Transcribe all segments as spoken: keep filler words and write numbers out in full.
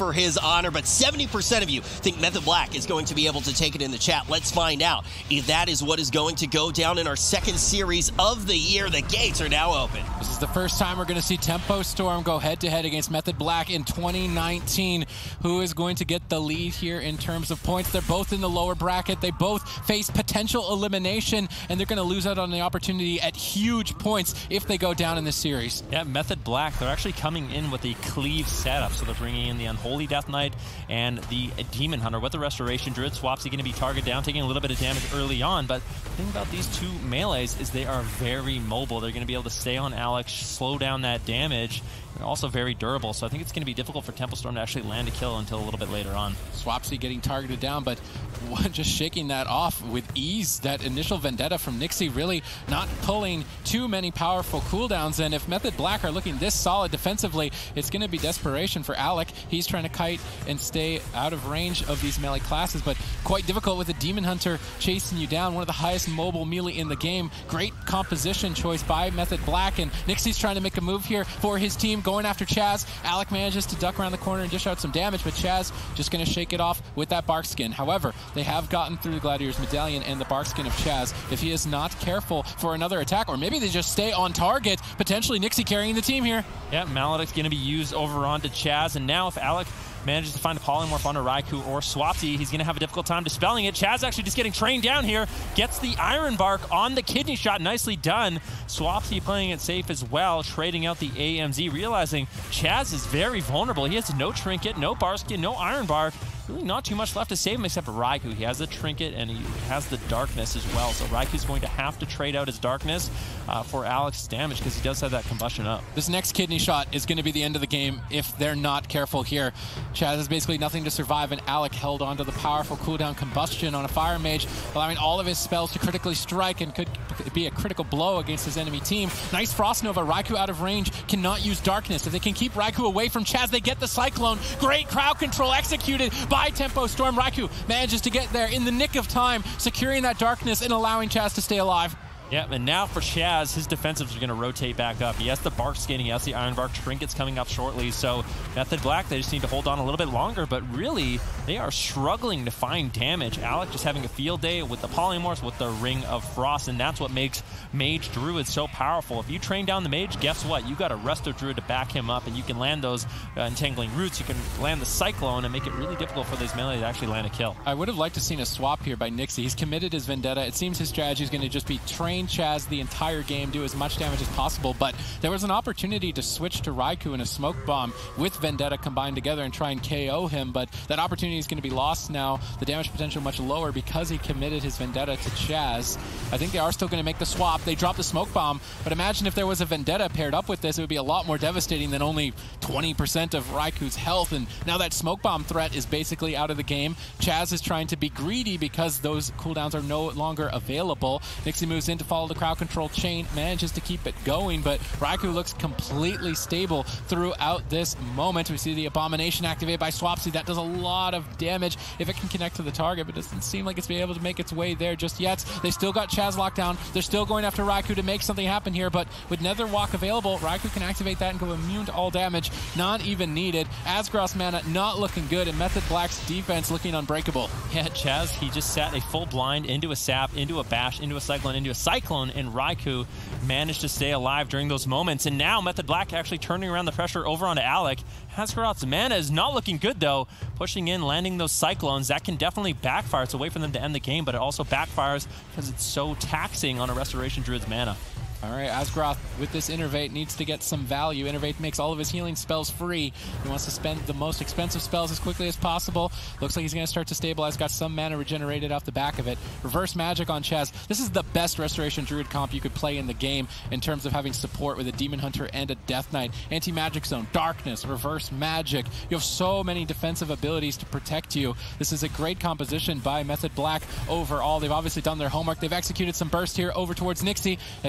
for his honor, but seventy percent of you think Method Black is going to be able to take it in the chat. Let's find out if that is what is going to go down in our second series of the year. The gates are now open. This is the first time we're going to see Tempo Storm go head-to-head against Method Black in twenty nineteen. Who is going to get the lead here in terms of points? They're both in the lower bracket. They both face potential elimination, and they're going to lose out on the opportunity at huge points if they go down in this series. Yeah, Method Black, they're actually coming in with a cleave setup, so they're bringing in the Unholy Death Knight and the Demon Hunter with the Restoration Druid. Swapsy going to be targeted down, taking a little bit of damage early on, but the thing about these two melees is they are very mobile. They're going to be able to stay on Alex, slow down that damage. They're also very durable, so I think it's going to be difficult for Tempo Storm to actually land a kill until a little bit later on. Swapsy getting targeted down, but just shaking that off with ease. That initial Vendetta from Nixie really not pulling too many powerful cooldowns, and if Method Black are looking this solid defensively, it's going to be desperation for Alec. He's trying to kite and stay out of range of these melee classes, but quite difficult with the Demon Hunter chasing you down, one of the highest mobile melee in the game. Great composition choice by Method Black, and Nixie's trying to make a move here for his team, going after Chaz. Alec manages to duck around the corner and dish out some damage, but Chaz just going to shake it off with that Bark Skin. However, they have gotten through the Gladiator's Medallion and the Bark Skin of Chaz. If he is not careful for another attack, or maybe they just stay on target, potentially Nixie carrying the team here. Yeah, Maledict's going to be used over onto Chaz, and now if Alec manages to find a Polymorph onto Raikou or Swapsy, he's going to have a difficult time dispelling it. Chaz actually just getting trained down here, gets the Iron Bark on the Kidney Shot. Nicely done. Swapsy playing it safe as well, trading out the A M Z, realizing Chaz is very vulnerable. He has no Trinket, no Barskin, no Iron Bark. Really not too much left to save him except for Raikou. He has the Trinket and he has the Darkness as well. So Raikou's going to have to trade out his Darkness uh, for Alex's damage because he does have that Combustion up. This next Kidney Shot is going to be the end of the game if they're not careful here. Chaz has basically nothing to survive, and Alec held onto the powerful cooldown Combustion on a Fire Mage, allowing all of his spells to critically strike and could be a critical blow against his enemy team. Nice Frost Nova. Raikou out of range, cannot use Darkness. If they can keep Raikou away from Chaz, they get the Cyclone. Great crowd control executed by Tempo Storm. Raikou manages to get there in the nick of time, securing that Darkness and allowing Chaz to stay alive. Yeah, and now for Chaz, his defensives are going to rotate back up. He has the Bark Skin, he has the Iron Bark, Trinkets coming up shortly, so Method Black, they just need to hold on a little bit longer, but really, they are struggling to find damage. Alec just having a field day with the Polymorphs, with the Ring of Frost, and that's what makes Mage Druid so powerful. If you train down the Mage, guess what? You got a Resto Druid to back him up, and you can land those uh, Entangling Roots, you can land the Cyclone, and make it really difficult for these melee to actually land a kill. I would have liked to seen a swap here by Nixie. He's committed his Vendetta. It seems his strategy is going to just be train Chaz the entire game, do as much damage as possible, but there was an opportunity to switch to Raikou in a Smoke Bomb with Vendetta combined together and try and K O him, but that opportunity is going to be lost now. The damage potential much lower because he committed his Vendetta to Chaz. I think they are still going to make the swap. They drop the Smoke Bomb, but imagine if there was a Vendetta paired up with this, it would be a lot more devastating than only twenty percent of Raikou's health, and now that Smoke Bomb threat is basically out of the game. Chaz is trying to be greedy because those cooldowns are no longer available. Nixie moves in to follow the crowd control chain, manages to keep it going, but Raikou looks completely stable throughout this moment. We see the Abomination activated by Swapsy. That does a lot of damage if it can connect to the target, but it doesn't seem like it's been able to make its way there just yet. They still got Chaz locked down. They're still going after Raikou to make something happen here, but with Nether Walk available, Raikou can activate that and go immune to all damage. Not even needed. Asgroth's mana not looking good, and Method Black's defense looking unbreakable. Yeah, Chaz, he just sat a full blind into a Sap, into a Bash, into a Cyclone, into a Cyclone, and Raikou managed to stay alive during those moments. And now Method Black actually turning around the pressure over onto Alec. Haskarot's mana is not looking good though. Pushing in, landing those Cyclones, that can definitely backfire. It's a way for them to end the game, but it also backfires because it's so taxing on a Restoration Druid's mana. All right, Asgroth with this Innervate needs to get some value. Innervate makes all of his healing spells free. He wants to spend the most expensive spells as quickly as possible. Looks like he's going to start to stabilize. Got some mana regenerated off the back of it. Reverse Magic on Chaz. This is the best Restoration Druid comp you could play in the game in terms of having support with a Demon Hunter and a Death Knight. Anti-Magic Zone, Darkness, Reverse Magic. You have so many defensive abilities to protect you. This is a great composition by Method Black overall. They've obviously done their homework. They've executed some burst here over towards Nixie as he's forced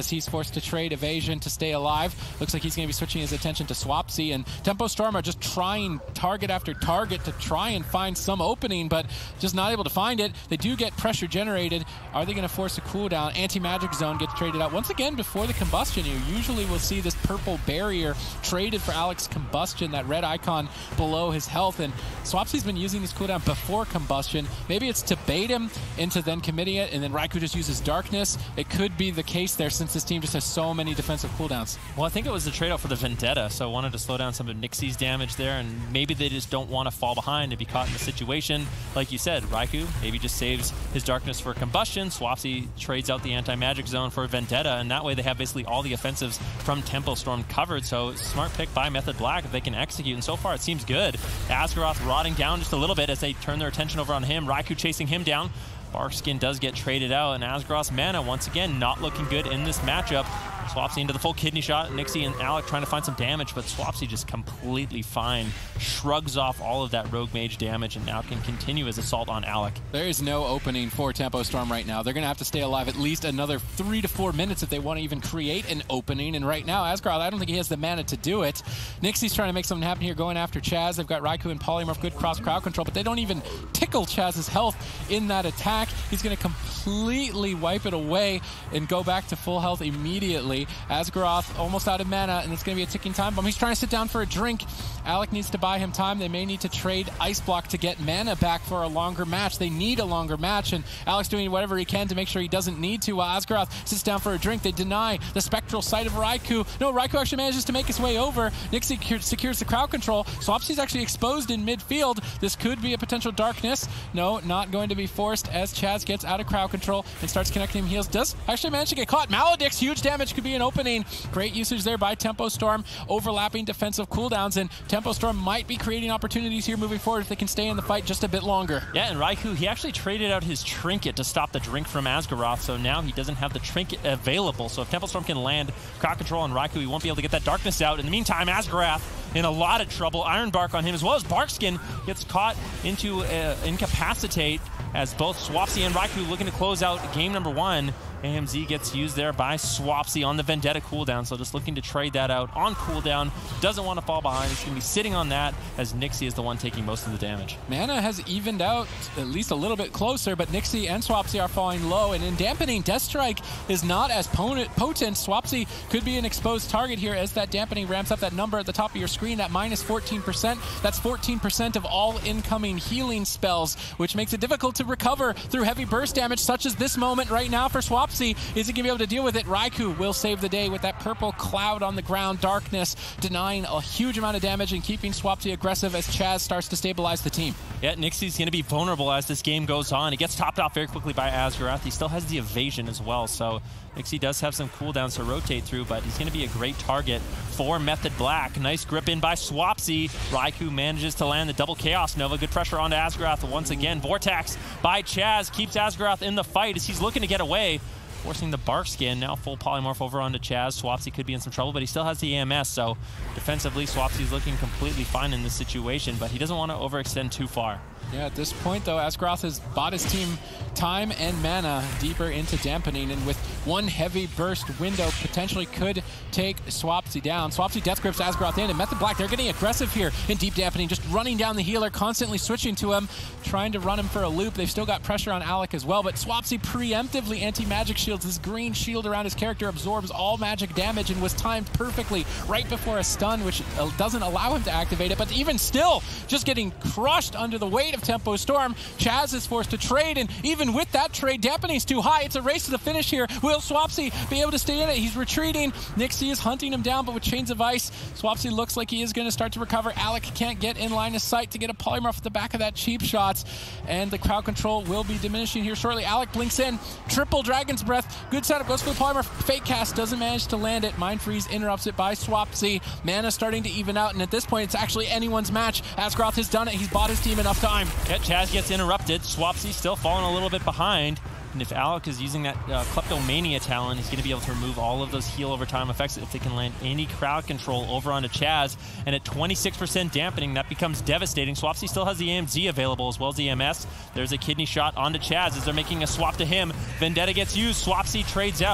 forced to trade evasion to stay alive. Looks like he's going to be switching his attention to Swapsy, and Tempo Storm are just trying target after target to try and find some opening, but just not able to find it. They do get pressure generated. Are they going to force a cooldown? Anti-magic zone gets traded out. Once again, before the combustion, you usually will see this purple barrier traded for Alex's combustion, that red icon below his health, and Swapsy's been using these cooldown before combustion. Maybe it's to bait him into then committing it, and then Raikou just uses darkness. It could be the case there since this team just has so many defensive cooldowns. Well, I think it was the trade-off for the Vendetta, so wanted to slow down some of Nixie's damage there, and maybe they just don't want to fall behind and be caught in the situation. Like you said, Raikou maybe just saves his darkness for combustion. Swapsy trades out the anti-magic zone for Vendetta, and that way they have basically all the offensives from Tempo Storm covered. So smart pick by Method Black if they can execute, and so far it seems good. Asgaroth rotting down just a little bit as they turn their attention over on him. Raikou chasing him down. Barkskin does get traded out, and Asgaroth's mana once again not looking good in this matchup. Swapsy into the full kidney shot. Nixie and Alec trying to find some damage, but Swapsy just completely fine. Shrugs off all of that rogue mage damage and now can continue his assault on Alec. There is no opening for Tempo Storm right now. They're going to have to stay alive at least another three to four minutes if they want to even create an opening. And right now, Asgaroth, I don't think he has the mana to do it. Nixie's trying to make something happen here, going after Chaz. They've got Raikou and Polymorph, good cross crowd control, but they don't even tickle Chaz's health in that attack. He's going to completely wipe it away and go back to full health immediately. Asgaroth almost out of mana, and it's going to be a ticking time bomb. He's trying to sit down for a drink. Alec needs to buy him time. They may need to trade Ice Block to get mana back for a longer match. They need a longer match, and Alec's doing whatever he can to make sure he doesn't need to. While Asgaroth sits down for a drink, they deny the spectral sight of Raikou. No, Raikou actually manages to make his way over. Nixie secures the crowd control. Swapsy's actually exposed in midfield. This could be a potential darkness. No, not going to be forced as Chaz gets out of crowd control and starts connecting him heals. Does actually manage to get caught. Maledict's huge damage could be an opening. Great usage there by Tempo Storm, overlapping defensive cooldowns, and Tempo Storm might be creating opportunities here moving forward if they can stay in the fight just a bit longer. Yeah, and Raikou, he actually traded out his trinket to stop the drink from Asgaroth, so now he doesn't have the trinket available. So if Tempo Storm can land crowd control on Raikou, he won't be able to get that darkness out. In the meantime, Asgaroth in a lot of trouble. Iron Bark on him, as well as Barkskin gets caught into uh, incapacitate, as both Swapsy and Raikou looking to close out game number one. A M Z gets used there by Swapsy on the Vendetta cooldown, so just looking to trade that out on cooldown. Doesn't want to fall behind. He's going to be sitting on that as Nixie is the one taking most of the damage. Mana has evened out at least a little bit closer, but Nixie and Swapsy are falling low, and in dampening, Death Strike is not as potent. Swapsy could be an exposed target here as that dampening ramps up that number at the top of your screen, that minus fourteen percent. That's fourteen percent of all incoming healing spells, which makes it difficult to recover through heavy burst damage, such as this moment right now for Swapsy. Is he going to be able to deal with it? Raikou will save the day with that purple cloud on the ground, darkness, denying a huge amount of damage and keeping Swapsy aggressive as Chaz starts to stabilize the team. Yeah, Nixie's going to be vulnerable as this game goes on. He gets topped off very quickly by Asgaroth. He still has the evasion as well, so Nixie does have some cooldowns to rotate through, but he's going to be a great target for Method Black. Nice grip in by Swapsy. Raikou manages to land the double Chaos Nova. Good pressure onto Asgaroth once again. Vortex by Chaz keeps Asgaroth in the fight as he's looking to get away, forcing the Barkskin. Now full polymorph over onto Chaz. Swapsy could be in some trouble, but he still has the E M S, so defensively Swapsy's looking completely fine in this situation, but he doesn't want to overextend too far. Yeah, at this point, though, Asgaroth has bought his team time and mana deeper into dampening, and with one heavy burst window, potentially could take Swapsy down. Swapsy death grips Asgaroth in, and Method Black, they're getting aggressive here in deep dampening, just running down the healer, constantly switching to him, trying to run him for a loop. They've still got pressure on Alec as well, but Swapsy preemptively anti-magic shields. This green shield around his character absorbs all magic damage and was timed perfectly right before a stun, which doesn't allow him to activate it, but even still, just getting crushed under the weight of Tempo Storm. Chaz is forced to trade, and even with that trade, dampening's too high. It's a race to the finish here. Will Swapsy be able to stay in it? He's retreating. Nixie is hunting him down, but with Chains of Ice, Swapsy looks like he is going to start to recover. Alec can't get in line of sight to get a polymorph at the back of that cheap shots, and the crowd control will be diminishing here shortly. Alec blinks in, triple Dragon's Breath. Good setup, goes for the polymorph. Fake cast, doesn't manage to land it. Mind Freeze interrupts it by Swapsy. Mana starting to even out, and at this point, it's actually anyone's match. Asgaroth has done it. He's bought his team enough time. Yeah, Chaz gets interrupted. Swapsy still falling a little bit behind. And if Alec is using that uh, Kleptomania talent, he's going to be able to remove all of those heal over time effects if they can land any crowd control over onto Chaz. And at twenty-six percent dampening, that becomes devastating. Swapsy still has the A M Z available as well as the E M S. There's a kidney shot onto Chaz as they're making a swap to him. Vendetta gets used. Swapsy trades out.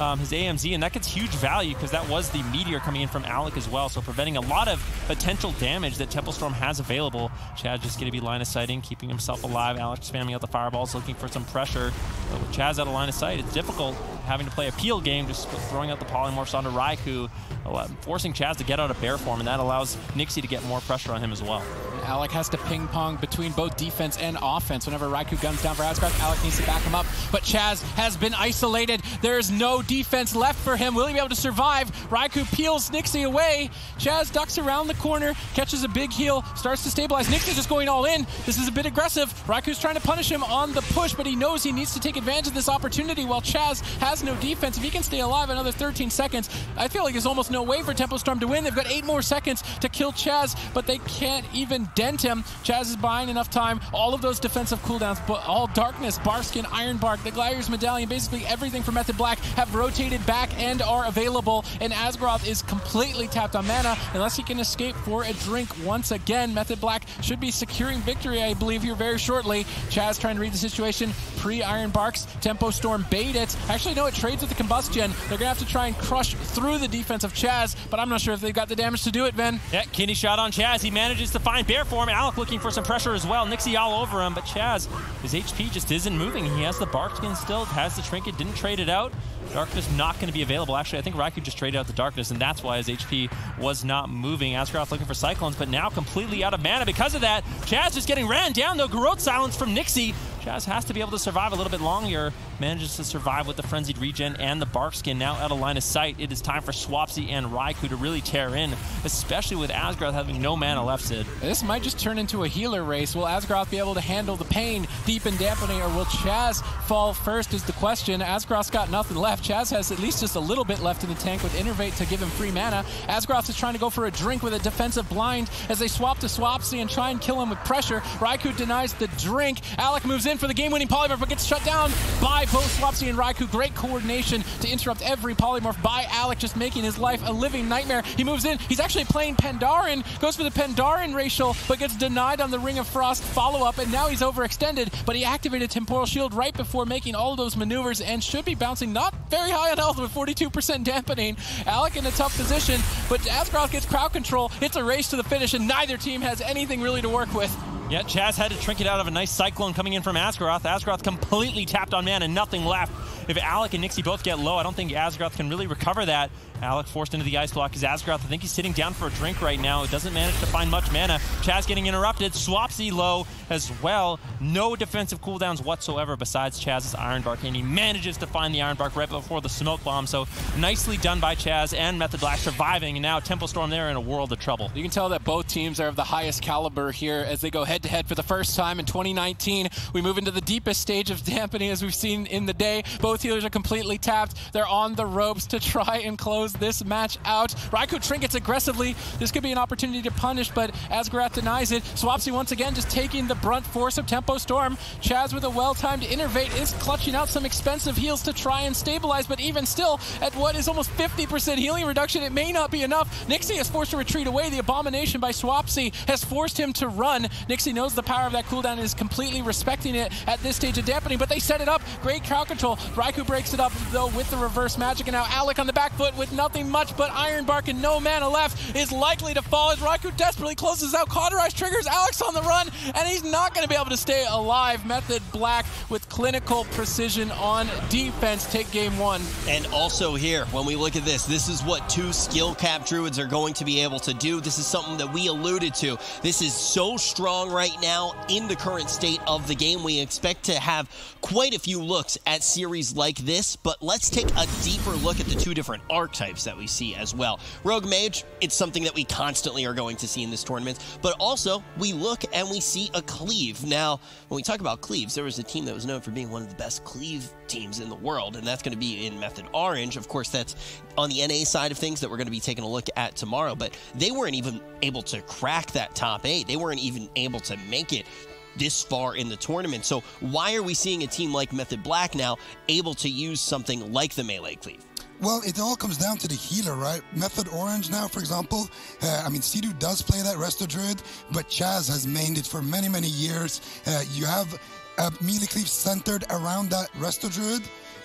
um, his A M Z, and that gets huge value because that was the meteor coming in from Alec as well, so preventing a lot of potential damage that Tempo Storm has available. Chaz just going to be line of sighting, keeping himself alive. Alec spamming out the fireballs, looking for some pressure. But with Chaz out of line of sight, it's difficult having to play a peel game, just throwing out the polymorphs onto Raikou, forcing Chaz to get out of bear form, and that allows Nixie to get more pressure on him as well. Alec has to ping pong between both defense and offense. Whenever Raikou guns down for Asgarth, Alec needs to back him up. But Chaz has been isolated. There is no defense left for him. Will he be able to survive? Raikou peels Nixie away. Chaz ducks around the corner, catches a big heal, starts to stabilize. Nixie just going all in. This is a bit aggressive. Raikou's trying to punish him on the push, but he knows he needs to take advantage of this opportunity while Chaz has no defense. If he can stay alive another thirteen seconds, I feel like there's almost no way for Tempo Storm to win. They've got eight more seconds to kill Chaz, but they can't even dent him. Chaz is buying enough time. All of those defensive cooldowns, but all Darkness, Barskin, Ironbark, the Glidier's Medallion, basically everything from Method Black have rotated back and are available, and Asgaroth is completely tapped on mana unless he can escape for a drink once again. Method Black should be securing victory, I believe, here very shortly. Chaz trying to read the situation. Pre-Ironbarks, Tempo Storm bait it. Actually, no, it trades with the Combustion. They're going to have to try and crush through the defense of Chaz, but I'm not sure if they've got the damage to do it, Ben. Yeah, kidney shot on Chaz. He manages to find bear form. Alec looking for some pressure as well. Nixie all over him, but Chaz, his H P just isn't moving. He has the bark skin still, has the trinket, didn't trade it out. Darkness not going to be available. Actually, I think Raikou just traded out the Darkness, and that's why his H P was not moving. Asgaroth looking for Cyclones, but now completely out of mana because of that. Chaz just getting ran down, though. Garrote Silence from Nixie. Chaz has to be able to survive a little bit longer. Manages to survive with the Frenzied Regen and the Bark Skin now out of line of sight. It is time for Swapsy and Raikou to really tear in, especially with Asgaroth having no mana left, Sid. This might just turn into a healer race. Will Asgaroth be able to handle the pain deep and dampening, or will Chaz fall first is the question. Asgaroth's got nothing left. Chaz has at least just a little bit left in the tank with Innervate to give him free mana. Asgaroth is trying to go for a drink with a defensive blind as they swap to Swapsy and try and kill him with pressure. Raikou denies the drink. Alec moves in for the game-winning polymorph, but gets shut down by both Swapsy and Raikou. Great coordination to interrupt every polymorph by Alec, just making his life a living nightmare. He moves in. He's actually playing Pandaren, goes for the Pandaren racial, but gets denied on the Ring of Frost follow-up, and now he's overextended, but he activated Temporal Shield right before making all of those maneuvers and should be bouncing not very high on health with forty-two percent dampening. Alec in a tough position, but Asgaroth gets crowd control. It's a race to the finish, and neither team has anything really to work with. Yeah, Chaz had to trinket out of a nice Cyclone coming in from Asgaroth. Asgaroth completely tapped on mana, nothing left. If Alec and Nixie both get low, I don't think Asgaroth can really recover that. Alec forced into the ice block because Asgaroth, I think he's sitting down for a drink right now. It doesn't manage to find much mana. Chaz getting interrupted. Swapsy low as well. No defensive cooldowns whatsoever besides Chaz's Ironbark, and he manages to find the Ironbark right before the smoke bomb. So nicely done by Chaz and Method Black surviving, and now Tempo Storm there in a world of trouble. You can tell that both teams are of the highest caliber here as they go head-to-head for the first time in twenty nineteen. We move into the deepest stage of dampening as we've seen in the day. Both healers are completely tapped. They're on the ropes to try and close this match out. Raikou trinkets aggressively. This could be an opportunity to punish, but Asgaroth denies it. Swapsy once again just taking the brunt force of Tempo Storm. Chaz with a well-timed Innervate is clutching out some expensive heals to try and stabilize, but even still, at what is almost fifty percent healing reduction, it may not be enough. Nixie is forced to retreat away. The Abomination by Swapsy has forced him to run. Nixie knows the power of that cooldown and is completely respecting it at this stage of dampening, but they set it up. Great crowd control. Raikou breaks it up, though, with the reverse magic, and now Alec on the back foot with nothing much but Ironbark and no mana left is likely to fall as Raikou desperately closes out. Cauterize triggers. Alex on the run, and he's not going to be able to stay alive. Method Black with clinical precision on defense take game one. And also here, when we look at this, this is what two skill cap druids are going to be able to do. This is something that we alluded to. This is so strong right now in the current state of the game. We expect to have quite a few looks at series like this, but let's take a deeper look at the two different archetypes that we see as well. Rogue Mage, it's something that we constantly are going to see in this tournament, but also we look and we see a Cleave. Now, when we talk about Cleaves, there was a team that was known for being one of the best Cleave teams in the world, and that's going to be in Method Orange. Of course, that's on the N A side of things that we're going to be taking a look at tomorrow, but they weren't even able to crack that top eight. They weren't even able to make it this far in the tournament. So why are we seeing a team like Method Black now able to use something like the Melee Cleave? Well, it all comes down to the healer, right? Method Orange now, for example, uh, I mean, Sidhu does play that Resto Druid, but Chaz has mained it for many, many years. Uh, you have a Melee Cleave centered around that Resto Druid.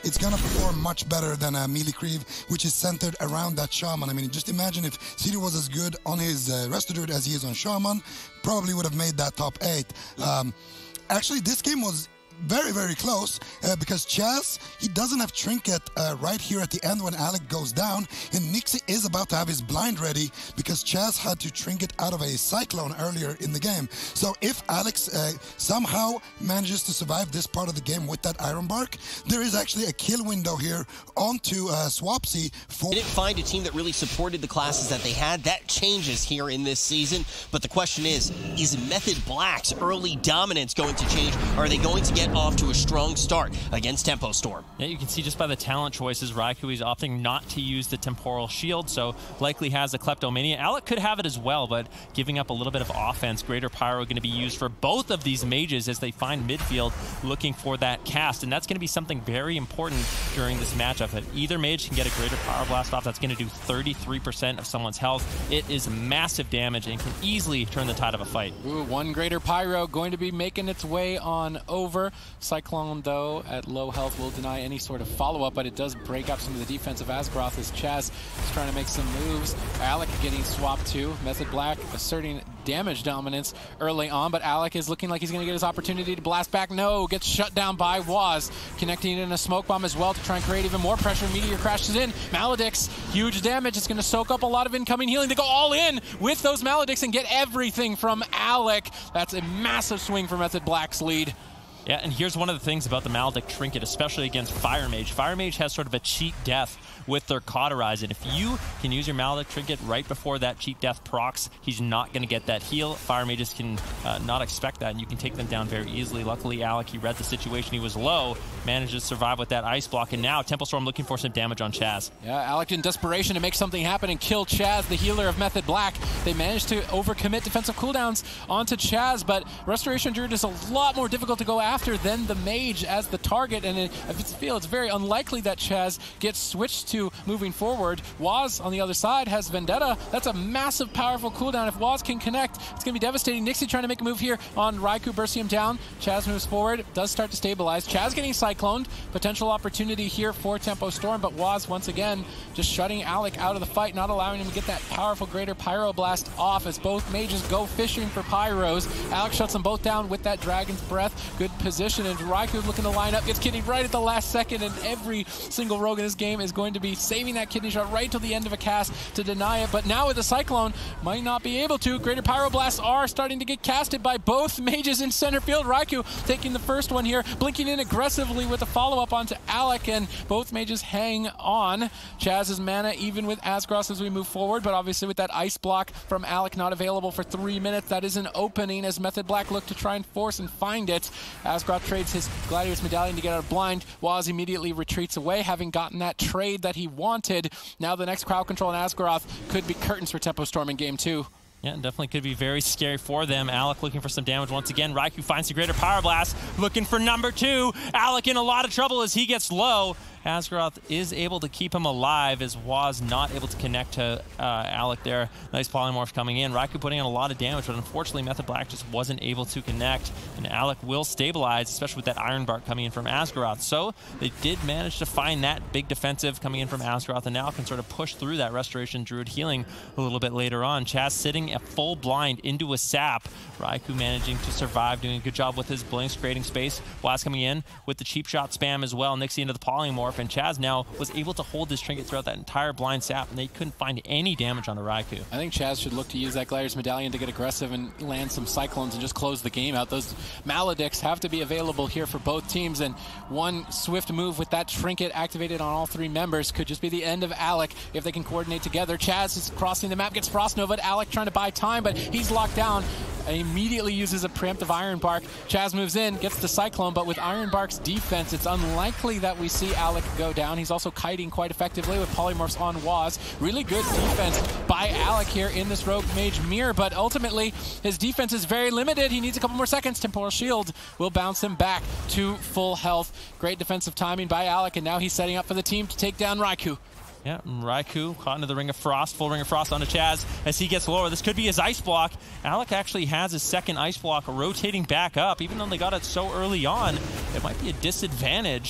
it's gonna perform much better than a melee creep, which is centered around that shaman. I mean, just imagine if City was as good on his uh, Resto Druid as he is on shaman, probably would have made that top eight. Um, actually, this game was very, very close uh, because Chaz, he doesn't have Trinket uh, right here at the end when Alec goes down, and Nixie is about to have his blind ready because Chaz had to Trinket out of a Cyclone earlier in the game. So if Alex uh, somehow manages to survive this part of the game with that Iron Bark, there is actually a kill window here onto uh, Swapsy. For They didn't find a team that really supported the classes that they had. That changes here in this season, but the question is, is Method Black's early dominance going to change? Are they going to get off to a strong start against Tempo Storm? Yeah, you can see just by the talent choices, Raikou is opting not to use the Temporal Shield, so likely has a Kleptomania. Alec could have it as well, but giving up a little bit of offense. Greater Pyro going to be used for both of these mages as they find midfield looking for that cast, and that's going to be something very important during this matchup. That either mage can get a Greater Pyro Blast off, that's going to do thirty-three percent of someone's health. It is massive damage and can easily turn the tide of a fight. Ooh, one Greater Pyro going to be making its way on over. Cyclone, though, at low health will deny any sort of follow-up, but it does break up some of the defense of Asgroth as Chaz is trying to make some moves. Alec getting swapped to. Method Black asserting damage dominance early on, but Alec is looking like he's going to get his opportunity to blast back. No, gets shut down by Waz, connecting in a smoke bomb as well to try and create even more pressure. Meteor crashes in. Maledicts, huge damage. It's going to soak up a lot of incoming healing. They go all in with those Maledicts and get everything from Alec. That's a massive swing for Method Black's lead. Yeah, and here's one of the things about the Maledict Trinket, especially against Fire Mage. Fire Mage has sort of a cheat death with their Cauterize, and if you can use your Maledict Trinket right before that cheat death procs, he's not going to get that heal. Fire Mages can uh, not expect that, and you can take them down very easily. Luckily, Alec, he read the situation. He was low, managed to survive with that Ice Block, and now Tempo Storm looking for some damage on Chaz. Yeah, Alec in desperation to make something happen and kill Chaz, the healer of Method Black. They managed to overcommit defensive cooldowns onto Chaz, but Restoration Druid is a lot more difficult to go after than the mage as the target, and it, I feel it's very unlikely that Chaz gets switched to moving forward. Waz on the other side has Vendetta. That's a massive, powerful cooldown. If Waz can connect, it's going to be devastating. Nixie trying to make a move here on Raikou, bursting him down. Chaz moves forward, does start to stabilize. Chaz getting cycloned. Potential opportunity here for Tempo Storm, but Waz once again just shutting Alec out of the fight, not allowing him to get that powerful Greater Pyro Blast off as both mages go fishing for Pyros. Alec shuts them both down with that Dragon's Breath. Good position, and Raikou looking to line up, gets kidneyed right at the last second, and every single rogue in this game is going to be saving that kidney shot right till the end of a cast to deny it. But now with the Cyclone, might not be able to. Greater Pyroblasts are starting to get casted by both mages in center field. Raikou taking the first one here, blinking in aggressively with a follow-up onto Alec, and both mages hang on. Chaz's mana even with Asgroth as we move forward, but obviously with that Ice Block from Alec not available for three minutes, that is an opening as Method Black look to try and force and find it. Asgroth trades his Gladiator's Medallion to get out of blind. Waz immediately retreats away, having gotten that trade that he wanted. Now the next crowd control in Asgroth could be curtains for Tempo Storm in game two. Yeah, definitely could be very scary for them. Alec looking for some damage once again. Raikou finds the Greater Pyro Blast, looking for number two. Alec in a lot of trouble as he gets low. Asgroth is able to keep him alive as Waz not able to connect to uh, Alec there. Nice polymorph coming in. Raikou putting in a lot of damage, but unfortunately Method Black just wasn't able to connect, and Alec will stabilize, especially with that Iron Bark coming in from Asgroth. So they did manage to find that big defensive coming in from Asgroth, and now can sort of push through that Restoration Druid healing a little bit later on. Chaz sitting a full blind into a sap. Raikou managing to survive, doing a good job with his blinks, creating space. Waz coming in with the cheap shot spam as well. Nixie into the polymorph, and Chaz now was able to hold his trinket throughout that entire blind sap, and they couldn't find any damage on the Raikou. I think Chaz should look to use that Gladiator's Medallion to get aggressive and land some Cyclones and just close the game out. Those Maledicts have to be available here for both teams, and one swift move with that trinket activated on all three members could just be the end of Alec if they can coordinate together. Chaz is crossing the map, gets Frost Nova. Alec trying to buy time, but he's locked down. Immediately uses a preemptive Iron Bark. Chaz moves in, gets the Cyclone, but with Iron Bark's defense, it's unlikely that we see Alec go down. He's also kiting quite effectively with polymorphs on Waz. Really good defense by Alec here in this Rogue Mage mirror, but ultimately his defense is very limited. He needs a couple more seconds. Temporal Shield will bounce him back to full health. Great defensive timing by Alec, and now he's setting up for the team to take down Raikou. Yeah, Raikou caught into the Ring of Frost, full Ring of Frost onto Chaz as he gets lower. This could be his Ice Block. Alec actually has his second Ice Block rotating back up. Even though they got it so early on, it might be a disadvantage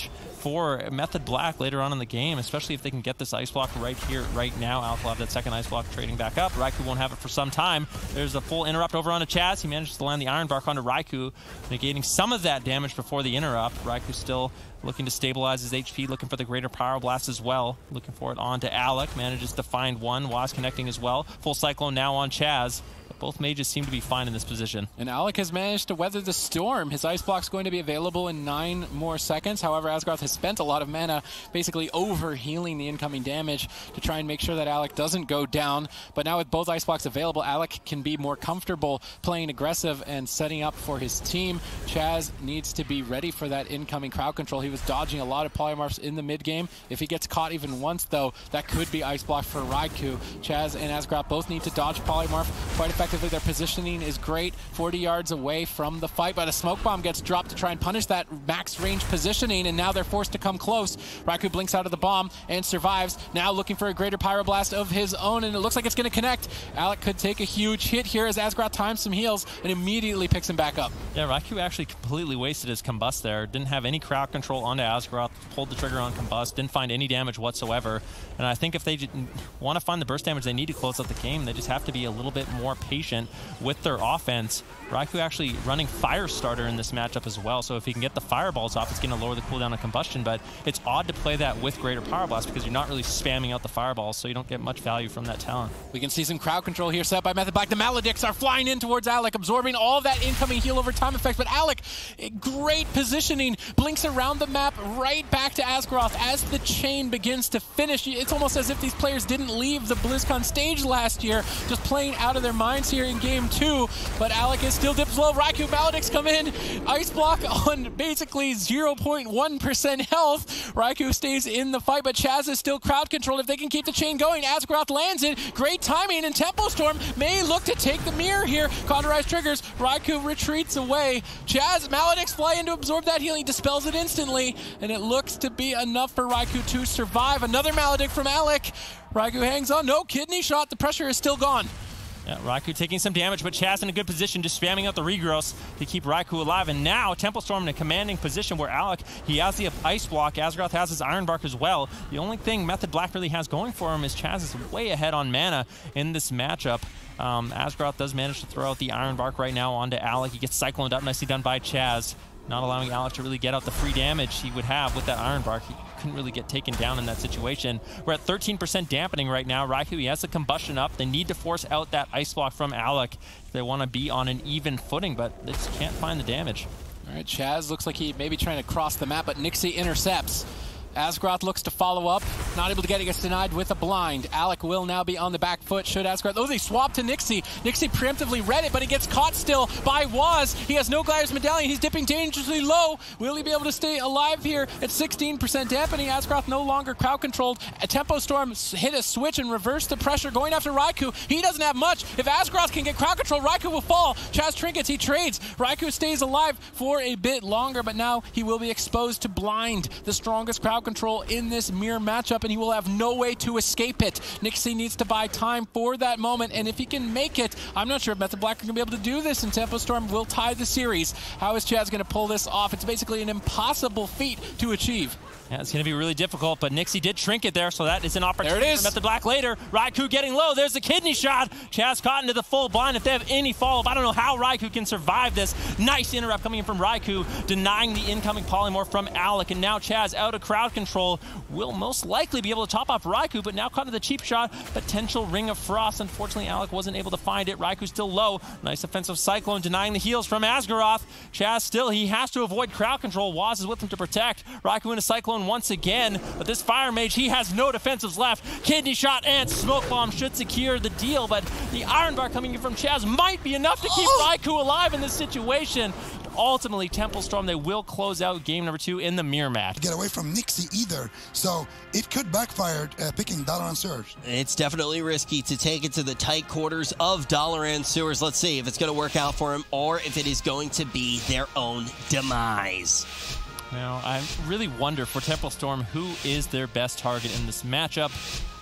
for Method Black later on in the game, especially if they can get this ice block right here, right now. Alec will have that second ice block trading back up. Raikou won't have it for some time. There's a full interrupt over onto Chaz. He manages to land the Iron Bark onto Raikou, negating some of that damage before the interrupt. Raikou still looking to stabilize his H P, looking for the greater Power Blast as well. Looking for it onto Alec, manages to find one. Waz connecting as well. Full Cyclone now on Chaz. Both mages seem to be fine in this position. And Alec has managed to weather the storm. His Ice Block's going to be available in nine more seconds. However, Asgaroth has spent a lot of mana basically over-healing the incoming damage to try and make sure that Alec doesn't go down. But now with both Ice Blocks available, Alec can be more comfortable playing aggressive and setting up for his team. Chaz needs to be ready for that incoming crowd control. He was dodging a lot of polymorphs in the mid-game. If he gets caught even once, though, that could be Ice Block for Raikou. Chaz and Asgaroth both need to dodge polymorph quite effectively. Their positioning is great, forty yards away from the fight, but a smoke bomb gets dropped to try and punish that max range positioning, and now they're forced to come close. Raikou blinks out of the bomb and survives, now looking for a greater Pyroblast of his own, and it looks like it's going to connect. Alec could take a huge hit here as Asgaroth times some heals and immediately picks him back up. Yeah, Raikou actually completely wasted his Combust there. Didn't have any crowd control onto Asgaroth, pulled the trigger on Combust, didn't find any damage whatsoever. And I think if they want to find the burst damage they need to close out the game, they just have to be a little bit more patient with their offense. Raikou actually running Fire Starter in this matchup as well, so if he can get the Fireballs off, it's going to lower the cooldown of Combustion, but it's odd to play that with greater Power Blast because you're not really spamming out the Fireballs, so you don't get much value from that talent. We can see some crowd control here set by Method Black. The Maledicts are flying in towards Alec, absorbing all of that incoming heal over time effect, but Alec, great positioning, blinks around the map right back to Asgaroth as the chain begins to finish. It's almost as if these players didn't leave the BlizzCon stage last year, just playing out of their minds here in game two, but Alec is still dips low. Raikou, Maledicts come in, Ice Block on basically zero point one percent health. Raikou stays in the fight, but Chaz is still crowd controlled. If they can keep the chain going, Asgaroth lands it. Great timing, and Tempo Storm may look to take the mirror here. Cauterize triggers, Raikou retreats away. Chaz, Maledicts fly in to absorb that healing, dispels it instantly, and it looks to be enough for Raikou to survive. Another Maledict from Alec. Raikou hangs on, no kidney shot, the pressure is still gone. Yeah, Raikou taking some damage, but Chaz in a good position, just spamming out the regrowths to keep Raikou alive. And now Temple Storm in a commanding position where Alec, he has the Ice Block. Asgaroth has his Iron Bark as well. The only thing Method Black really has going for him is Chaz is way ahead on mana in this matchup. Um, Asgaroth does manage to throw out the Iron Bark right now onto Alec. He gets cycloned up, nicely done by Chaz, not allowing Alec to really get out the free damage he would have with that Iron Bark. He couldn't really get taken down in that situation. We're at thirteen percent dampening right now. Raikou, he has the Combustion up. They need to force out that Ice Block from Alec if they want to be on an even footing, but they just can't find the damage. All right, Chaz looks like he may be trying to cross the map, but Nixie intercepts. Asgaroth looks to follow up, not able to get it, gets denied with a blind. Alec will now be on the back foot should Asgaroth... Oh, they swap to Nixie. Nixie preemptively read it, but he gets caught still by Waz. He has no Gliders Medallion. He's dipping dangerously low. Will he be able to stay alive here at sixteen percent dampening? Asgaroth no longer crowd controlled. A Tempo Storm hit a switch and reversed the pressure, going after Raikou. He doesn't have much. If Asgaroth can get crowd control, Raikou will fall. Chaz trinkets, he trades. Raikou stays alive for a bit longer, but now he will be exposed to blind, the strongest crowd control in this mirror matchup, and he will have no way to escape it. Nixie needs to buy time for that moment, and if he can make it, I'm not sure if Method Black are going to be able to do this, and Tempo Storm will tie the series. How is Chaz going to pull this off? It's basically an impossible feat to achieve. Yeah, it's going to be really difficult, but Nixie did trinket there, so that is an opportunity there it is. for Method Black later. Raikou getting low. There's the kidney shot. Chaz caught into the full blind. If they have any follow-up, I don't know how Raikou can survive this. Nice interrupt coming in from Raikou, denying the incoming polymorph from Alec, and now Chaz out of crowd control will most likely be able to top off Raikou, but now caught in the cheap shot. Potential Ring of Frost. Unfortunately, Alec wasn't able to find it. Raikou's still low. Nice offensive Cyclone, denying the heals from Asgaroth. Chaz still, he has to avoid crowd control. Waz is with him to protect. Raikou in a Cyclone once again. But this Fire Mage, he has no defensives left. Kidney Shot and Smoke Bomb should secure the deal, but the Iron Bar coming in from Chaz might be enough to keep oh. Raikou alive in this situation. Ultimately, Temple Storm, they will close out game number two in the mirror match. Get away from Nixie either, so it could backfire uh, picking Dalaran Sewers. It's definitely risky to take it to the tight quarters of Dalaran Sewers. Let's see if it's going to work out for him or if it is going to be their own demise. Now, I really wonder for Temple Storm who is their best target in this matchup.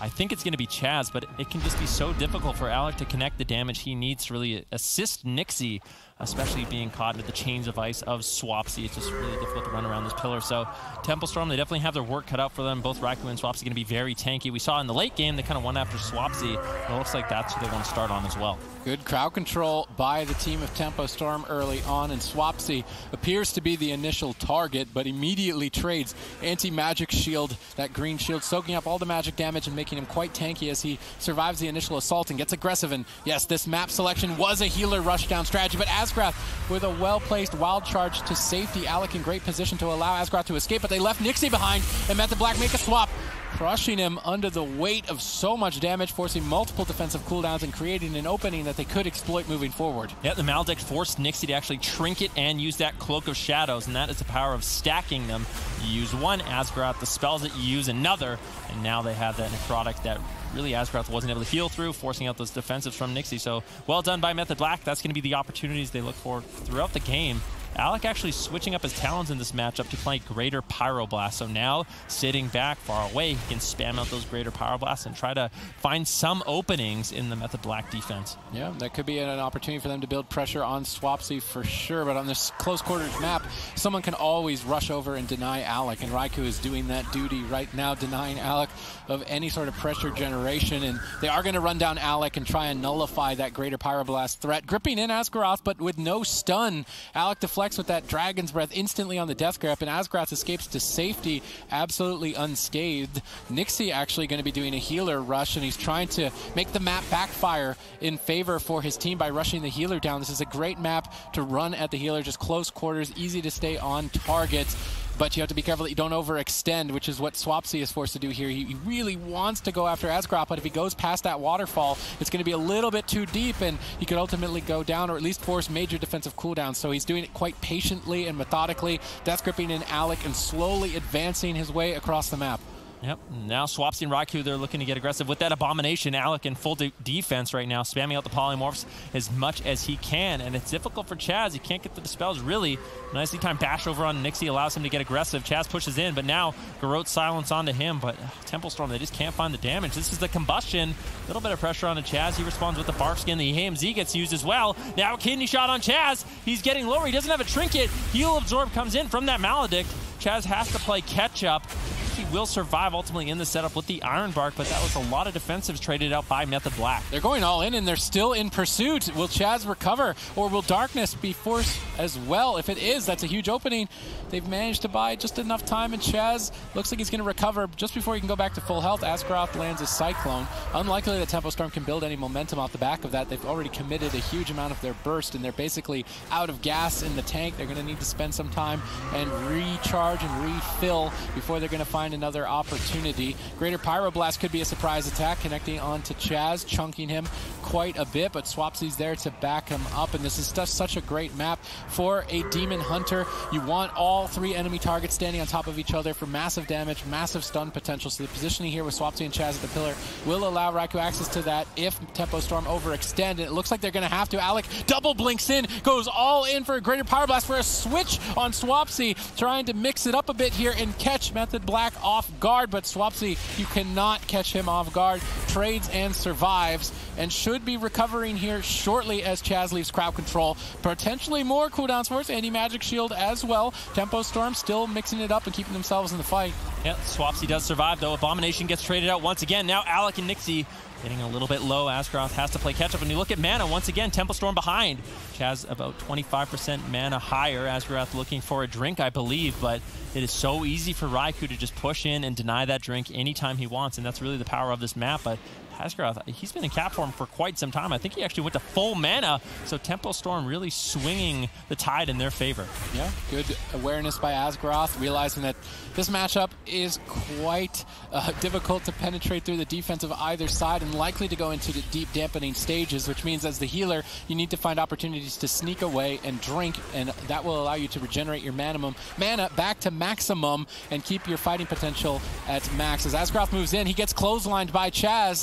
I think it's going to be Chaz, but it can just be so difficult for Alec to connect the damage he needs to really assist Nixie, especially being caught with the chains of ice of Swapsy. It's just really difficult to run around this pillar. So Temple Storm, they definitely have their work cut out for them. Both Raikou and Swapsy going to be very tanky. We saw in the late game, they kind of won after Swapsy. It looks like that's who they want to start on as well. Good crowd control by the team of Tempo Storm early on, and Swapsy appears to be the initial target, but immediately trades anti-magic shield, that green shield, soaking up all the magic damage and making him quite tanky as he survives the initial assault and gets aggressive. And yes, this map selection was a healer rushdown strategy, but Asgrath with a well-placed wild charge to safety. Alec in great position to allow Asgrath to escape, but they left Nixie behind and Method Black make a swap, crushing him under the weight of so much damage, forcing multiple defensive cooldowns and creating an opening that they could exploit moving forward. Yeah, the Maledict forced Nixie to actually trinket and use that Cloak of Shadows, and that is the power of stacking them. You use one Asgrath, the spells that you use another, and now they have that necrotic that really Asgrath wasn't able to heal through, forcing out those defensives from Nixie. So well done by Method Black. That's going to be the opportunities they look for throughout the game. Alec actually switching up his talents in this matchup to play Greater Pyroblast. So now, sitting back far away, he can spam out those Greater Pyroblasts and try to find some openings in the Method Black defense. Yeah, that could be an opportunity for them to build pressure on Swapsy for sure, but on this close quarters map, someone can always rush over and deny Alec, and Raikou is doing that duty right now, denying Alec of any sort of pressure generation, and they are going to run down Alec and try and nullify that Greater Pyroblast threat, gripping in Asgaroth, but with no stun. Alec deflects with that Dragon's Breath instantly on the death grip, and Asgrath escapes to safety absolutely unscathed. Nixie actually going to be doing a healer rush, and he's trying to make the map backfire in favor for his team by rushing the healer down. This is a great map to run at the healer, just close quarters, easy to stay on target. But you have to be careful that you don't overextend, which is what Swapsy is forced to do here. He really wants to go after Asgrath, but if he goes past that waterfall, it's going to be a little bit too deep, and he could ultimately go down or at least force major defensive cooldowns. So he's doing it quite patiently and methodically, death gripping in Alec and slowly advancing his way across the map. Yep, now Swapsy and Raikou, they're looking to get aggressive with that Abomination. Alec in full de defense right now, spamming out the polymorphs as much as he can, and it's difficult for Chaz. He can't get the dispels, really. Nicely timed bash over on Nixie allows him to get aggressive. Chaz pushes in, but now Garrote silence onto him, but uh, Temple Storm, they just can't find the damage. This is the combustion. A little bit of pressure on Chaz. He responds with the barf skin. The A M Z gets used as well. Now kidney shot on Chaz. He's getting lower. He doesn't have a trinket. Heal Absorb comes in from that Maledict. Chaz has to play catch up. He will survive ultimately in the setup with the Iron Bark, but that was a lot of defensives traded out by Method Black. They're going all in, and they're still in pursuit. Will Chaz recover, or will Darkness be forced as well? If it is, that's a huge opening. They've managed to buy just enough time, and Chaz looks like he's going to recover just before he can go back to full health. Asgaroth lands a Cyclone. Unlikely that Tempo Storm can build any momentum off the back of that. They've already committed a huge amount of their burst, and they're basically out of gas in the tank. They're going to need to spend some time and recharge and refill before they're going to find another opportunity. Greater Pyroblast could be a surprise attack, connecting onto Chaz, chunking him quite a bit, but Swapsy's there to back him up, and this is just such a great map for a Demon Hunter. You want all three enemy targets standing on top of each other for massive damage, massive stun potential, so the positioning here with Swapsy and Chaz at the pillar will allow Raikou access to that if Tempo Storm overextend, and it looks like they're going to have to. Alec double blinks in, goes all in for a Greater Pyroblast for a switch on Swapsy, trying to mix it up a bit here and catch Method Black off guard, but Swapsy, you cannot catch him off guard, trades and survives, and should be recovering here shortly as Chaz leaves crowd control. Potentially more cooldowns for his anti-magic shield as well. Tempo Storm still mixing it up and keeping themselves in the fight. Yeah, Swapsy does survive though. Abomination gets traded out once again. Now Alec and Nixie getting a little bit low. Asgaroth has to play catch up, and you look at mana once again. Temple Storm behind. Chaz about twenty-five percent mana higher. Asgaroth looking for a drink, I believe, but it is so easy for Raikou to just push in and deny that drink anytime he wants, and that's really the power of this map. But Asgaroth, he's been in cap form for quite some time. I think he actually went to full mana, so Temple Storm really swinging the tide in their favor. Yeah, good awareness by Asgaroth, realizing that this matchup is quite uh, difficult to penetrate through the defense of either side and likely to go into the deep dampening stages, which means as the healer, you need to find opportunities to sneak away and drink, and that will allow you to regenerate your minimum mana back to maximum and keep your fighting potential at max. As Asgaroth moves in, he gets clotheslined by Chaz.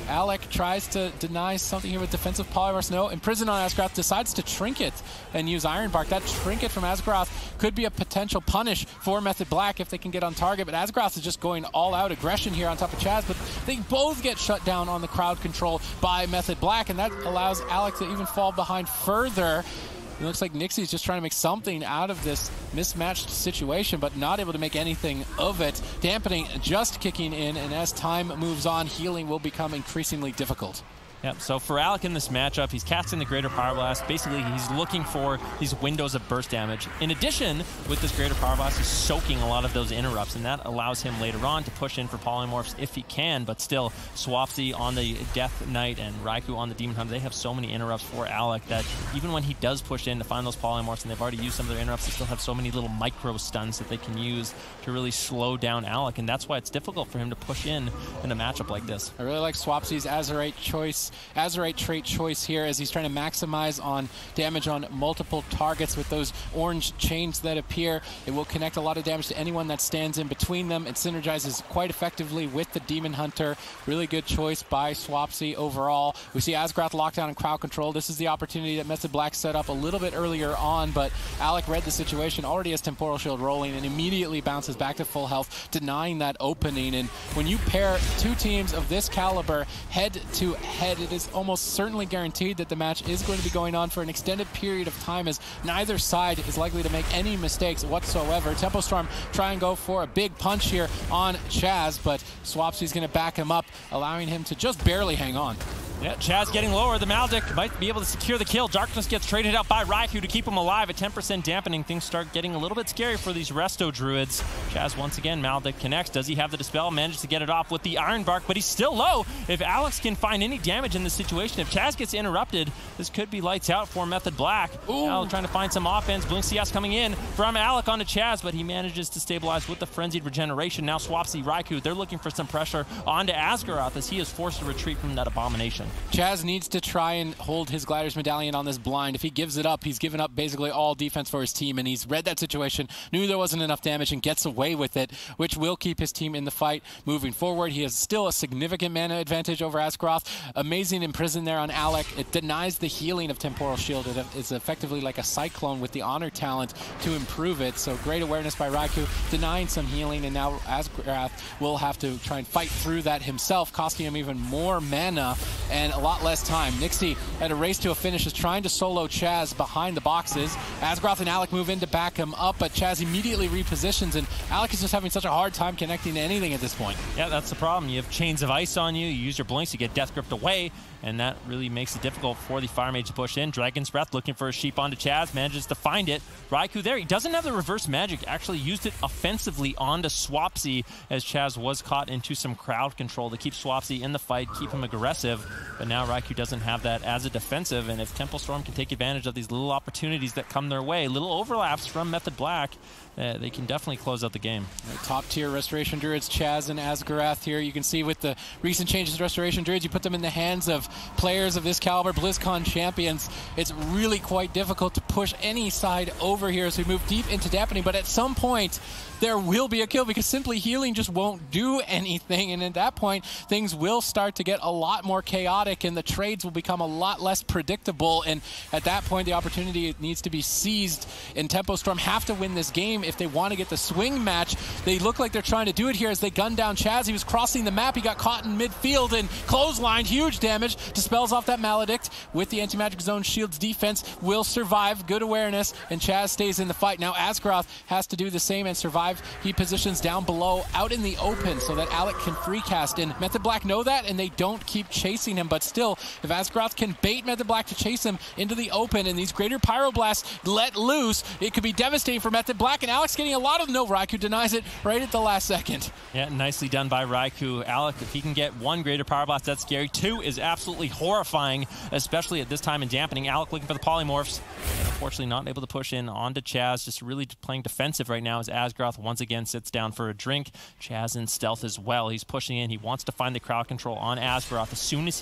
Alec tries to deny something here with defensive polymorphs. No, imprison on Asgaroth, decides to trinket and use Iron Bark. That trinket from Asgaroth could be a potential punish for Method Black if they can get on target, but Asgaroth is just going all out aggression here on top of Chaz, but they both get shut down on the crowd control by Method Black, and that allows Alec to even fall behind further. It looks like Nixie's just trying to make something out of this mismatched situation, but not able to make anything of it. Dampening just kicking in, and as time moves on, healing will become increasingly difficult. Yep, so for Alec in this matchup, he's casting the Greater Power Blast. Basically, he's looking for these windows of burst damage. In addition, with this Greater Power Blast, he's soaking a lot of those interrupts, and that allows him later on to push in for polymorphs if he can, but still, Swapsy on the Death Knight and Raikou on the Demon Hunter, they have so many interrupts for Alec that even when he does push in to find those polymorphs, and they've already used some of their interrupts, they still have so many little micro stuns that they can use to really slow down Alec, and that's why it's difficult for him to push in in a matchup like this. I really like Swapsy's Azurite choice. Azurite trait choice here as he's trying to maximize on damage on multiple targets with those orange chains that appear. It will connect a lot of damage to anyone that stands in between them. It synergizes quite effectively with the Demon Hunter. Really good choice by Swapsy overall. We see Asgaroth lockdown and crowd control. This is the opportunity that Method Black set up a little bit earlier on, but Alec read the situation, already has Temporal Shield rolling, and immediately bounces back to full health, denying that opening. And when you pair two teams of this caliber head to head, it is almost certainly guaranteed that the match is going to be going on for an extended period of time, as neither side is likely to make any mistakes whatsoever. Tempo Storm try and go for a big punch here on Chaz, but Swapsy's going to back him up, allowing him to just barely hang on. Yeah, Chaz getting lower. The Maldic might be able to secure the kill. Darkness gets traded out by Raikou to keep him alive. At ten percent dampening, things start getting a little bit scary for these Resto Druids. Chaz once again, Maldic connects. Does he have the Dispel? Manages to get it off with the Iron Bark, but he's still low. If Alex can find any damage in this situation, if Chaz gets interrupted, this could be lights out for Method Black. Ooh. Now trying to find some offense. Blink C S coming in from Alec onto Chaz, but he manages to stabilize with the Frenzied Regeneration. Now Swapsy, Raikou, they're looking for some pressure onto Asgaroth as he is forced to retreat from that Abomination. Chaz needs to try and hold his Glider's Medallion on this blind. If he gives it up, he's given up basically all defense for his team, and he's read that situation, knew there wasn't enough damage, and gets away with it, which will keep his team in the fight moving forward. He has still a significant mana advantage over Asgaroth. Amazing imprison there on Alec. It denies the healing of Temporal Shield. It is effectively like a Cyclone with the Honor talent to improve it. So great awareness by Raikou, denying some healing, and now Asgaroth will have to try and fight through that himself, costing him even more mana and a lot less time. Nixie at a race to a finish is trying to solo Chaz behind the boxes. Asgaroth and Alec move in to back him up, but Chaz immediately repositions, and Alec is just having such a hard time connecting to anything at this point. Yeah, that's the problem. You have Chains of Ice on you, you use your blinks, you get Death Gripped away, and that really makes it difficult for the Fire Mage to push in. Dragon's Breath looking for a sheep onto Chaz, manages to find it. Raikou there, he doesn't have the reverse magic, actually used it offensively onto Swapsy as Chaz was caught into some crowd control to keep Swapsy in the fight, keep him aggressive, but now Raikou doesn't have that as a defensive, and if Temple Storm can take advantage of these little opportunities that come their way, little overlaps from Method Black, uh, they can definitely close out the game. Right, top tier Restoration Druids, Chaz and Asgaroth here. You can see with the recent changes to Restoration Druids, you put them in the hands of players of this caliber, BlizzCon champions. It's really quite difficult to push any side over here as we move deep into dampening, but at some point there will be a kill because simply healing just won't do anything, and at that point things will start to get a lot more chaotic and the trades will become a lot less predictable, and at that point the opportunity needs to be seized, and Tempo Storm have to win this game if they want to get the swing match. They look like they're trying to do it here as they gun down Chaz. He was crossing the map, he got caught in midfield and clotheslined, huge damage, dispels off that Maledict with the anti-magic zone shield's defense, will survive, good awareness, and Chaz stays in the fight. Now Asgaroth has to do the same and survive. He positions down below out in the open so that Alec can free cast, and Method Black know that and they don't keep chasing him, but still if Asgaroth can bait Method Black to chase him into the open and these greater Pyroblasts let loose, it could be devastating for Method Black, and Alec's getting a lot of no. Raikou denies it right at the last second. Yeah, nicely done by Raikou. Alec, if he can get one greater Pyroblast, that's scary. Two is absolutely horrifying, especially at this time in dampening. Alec looking for the polymorphs, and unfortunately not able to push in onto Chaz, just really playing defensive right now as Asgaroth once again sits down for a drink. Chaz in stealth as well. He's pushing in. He wants to find the crowd control on Asgaroth as soon as he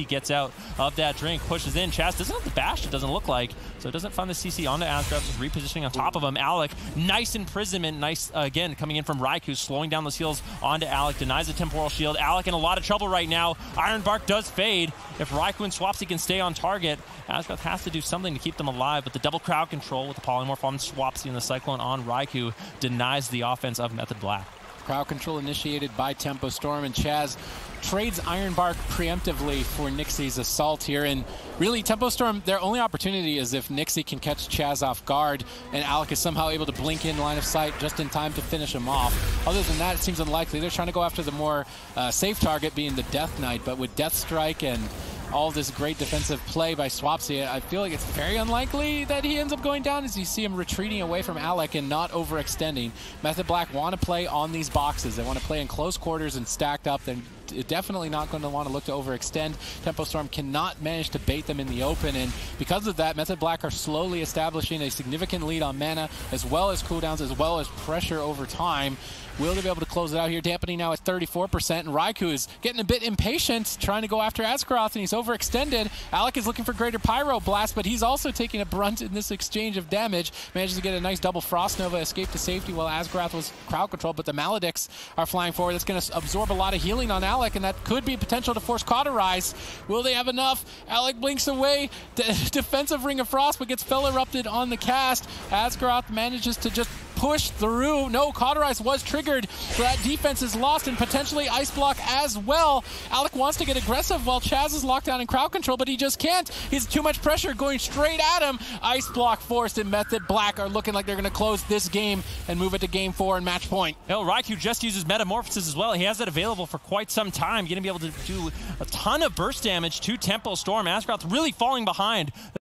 gets out of that drink, pushes in. Chaz doesn't have the bash, it doesn't look like, so it doesn't find the C C onto Asgrath, just repositioning on top of him. Alec, nice imprisonment, nice, uh, again, coming in from Raikou, slowing down those heals onto Alec, denies the temporal shield. Alec in a lot of trouble right now. Iron Bark does fade. If Raikou and Swapsy can stay on target, Asgrath has to do something to keep them alive, but the double crowd control with the polymorph on Swapsy and the Cyclone on Raikou denies the offense of Method Black. Crowd control initiated by Tempo Storm, and Chaz trades Iron Bark preemptively for Nixie's assault here. And really, Tempo Storm, their only opportunity is if Nixie can catch Chaz off guard and Alec is somehow able to blink in line of sight just in time to finish him off. Other than that, it seems unlikely. They're trying to go after the more uh, safe target, being the Death Knight, but with Death Strike and all this great defensive play by Swapsy, I feel like it's very unlikely that he ends up going down, as you see him retreating away from Alec and not overextending. Method Black want to play on these boxes. They want to play in close quarters and stacked up. They're definitely not going to want to look to overextend. Tempo Storm cannot manage to bait them in the open, and because of that, Method Black are slowly establishing a significant lead on mana, as well as cooldowns, as well as pressure over time. Will they be able to close it out here? Dampening now at thirty-four percent, and Raikou is getting a bit impatient, trying to go after Asgaroth, and he's overextended. Alec is looking for greater Pyro Blast, but he's also taking a brunt in this exchange of damage. Manages to get a nice double Frost Nova, escape to safety while Asgaroth was crowd controlled, but the Maledicts are flying forward. That's going to absorb a lot of healing on Alec, and that could be potential to force Cauterize. Will they have enough? Alec blinks away. De defensive Ring of Frost, but gets Fell Erupted on the cast. Asgaroth manages to just push through. No, Cauterize was triggered, so that defense is lost, and potentially Ice Block as well. Alec wants to get aggressive while Chaz is locked down in crowd control, but he just can't. He's too much pressure going straight at him. Ice Block forced, and Method Black are looking like they're going to close this game and move it to game four and match point. No, Raikou just uses Metamorphosis as well. He has that available for quite some time. Going to be able to do a ton of burst damage to Tempo Storm. Asgaroth really falling behind.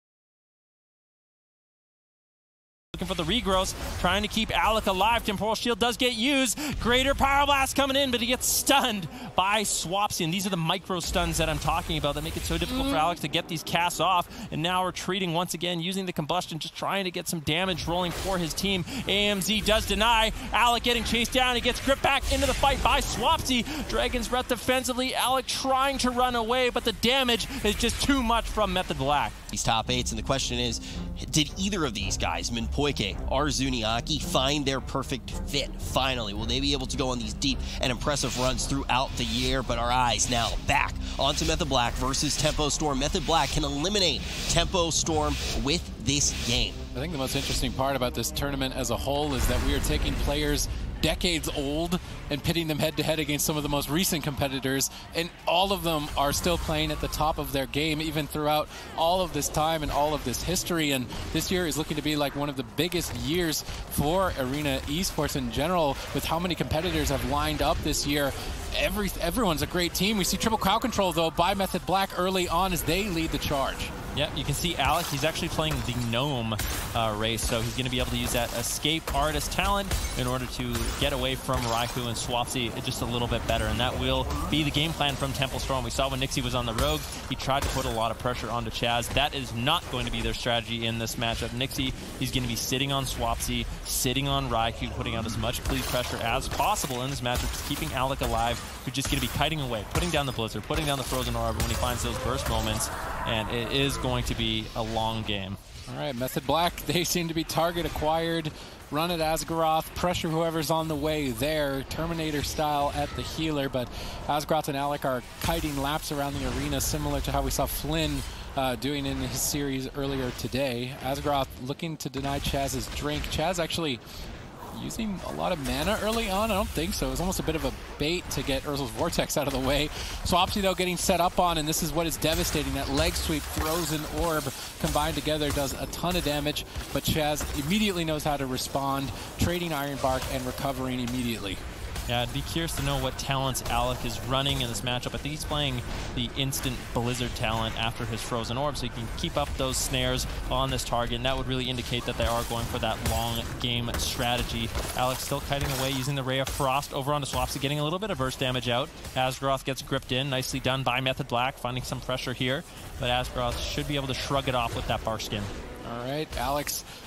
Looking for the regrowth, trying to keep Alec alive. Temporal Shield does get used. Greater Pyroblast coming in, but he gets stunned by Swapsy. And these are the micro stuns that I'm talking about that make it so difficult mm. for Alex to get these casts off. And now retreating once again, using the combustion, just trying to get some damage rolling for his team. A M Z does deny. Alec getting chased down. He gets gripped back into the fight by Swapsy. Dragon's Breath defensively. Alec trying to run away, but the damage is just too much from Method Black. These top eights, and the question is, did either of these guys, Minpoike or Zuniaki, find their perfect fit finally? Will they be able to go on these deep and impressive runs throughout the year? But our eyes now back onto Method Black versus Tempo Storm. Method Black can eliminate Tempo Storm with this game. I think the most interesting part about this tournament as a whole is that we are taking players decades old and pitting them head to head against some of the most recent competitors, and all of them are still playing at the top of their game even throughout all of this time and all of this history. And this year is looking to be like one of the biggest years for arena esports in general, with how many competitors have lined up this year. Every everyone's a great team. We see triple crowd control though by Method Black early on as they lead the charge. Yeah, you can see Alec, he's actually playing the Gnome uh, race, so he's going to be able to use that Escape Artist talent in order to get away from Raikou and Swapsy just a little bit better, and that will be the game plan from Tempo Storm. We saw when Nixie was on the Rogue, he tried to put a lot of pressure onto Chaz. That is not going to be their strategy in this matchup. Nixie, he's going to be sitting on Swapsy, sitting on Raikou, putting out as much bleed pressure as possible in this matchup, just keeping Alec alive, who's just going to be kiting away, putting down the Blizzard, putting down the Frozen Orb when he finds those burst moments, and it is going to be a long game. All right, Method Black, they seem to be target acquired. Run at Asgaroth, pressure whoever's on the way there, Terminator style at the healer, but Asgaroth and Alec are kiting laps around the arena, similar to how we saw Flynn uh, doing in his series earlier today. Asgaroth looking to deny Chaz's drink. Chaz actually using a lot of mana early on? I don't think so. It was almost a bit of a bait to get Urzel's Vortex out of the way. Swapsy, though, getting set up on, and this is what is devastating. That leg sweep, Frozen Orb, combined together does a ton of damage, but Chaz immediately knows how to respond, trading Iron Bark and recovering immediately. Yeah, I'd be curious to know what talents Alec is running in this matchup. I think he's playing the instant Blizzard talent after his Frozen Orb, so he can keep up those snares on this target, and that would really indicate that they are going for that long game strategy. Alec still kiting away, using the Ray of Frost over onto Swapsy, getting a little bit of burst damage out. Asgaroth gets gripped in, nicely done by Method Black, finding some pressure here, but Asgaroth should be able to shrug it off with that Bar Skin. All right, Alex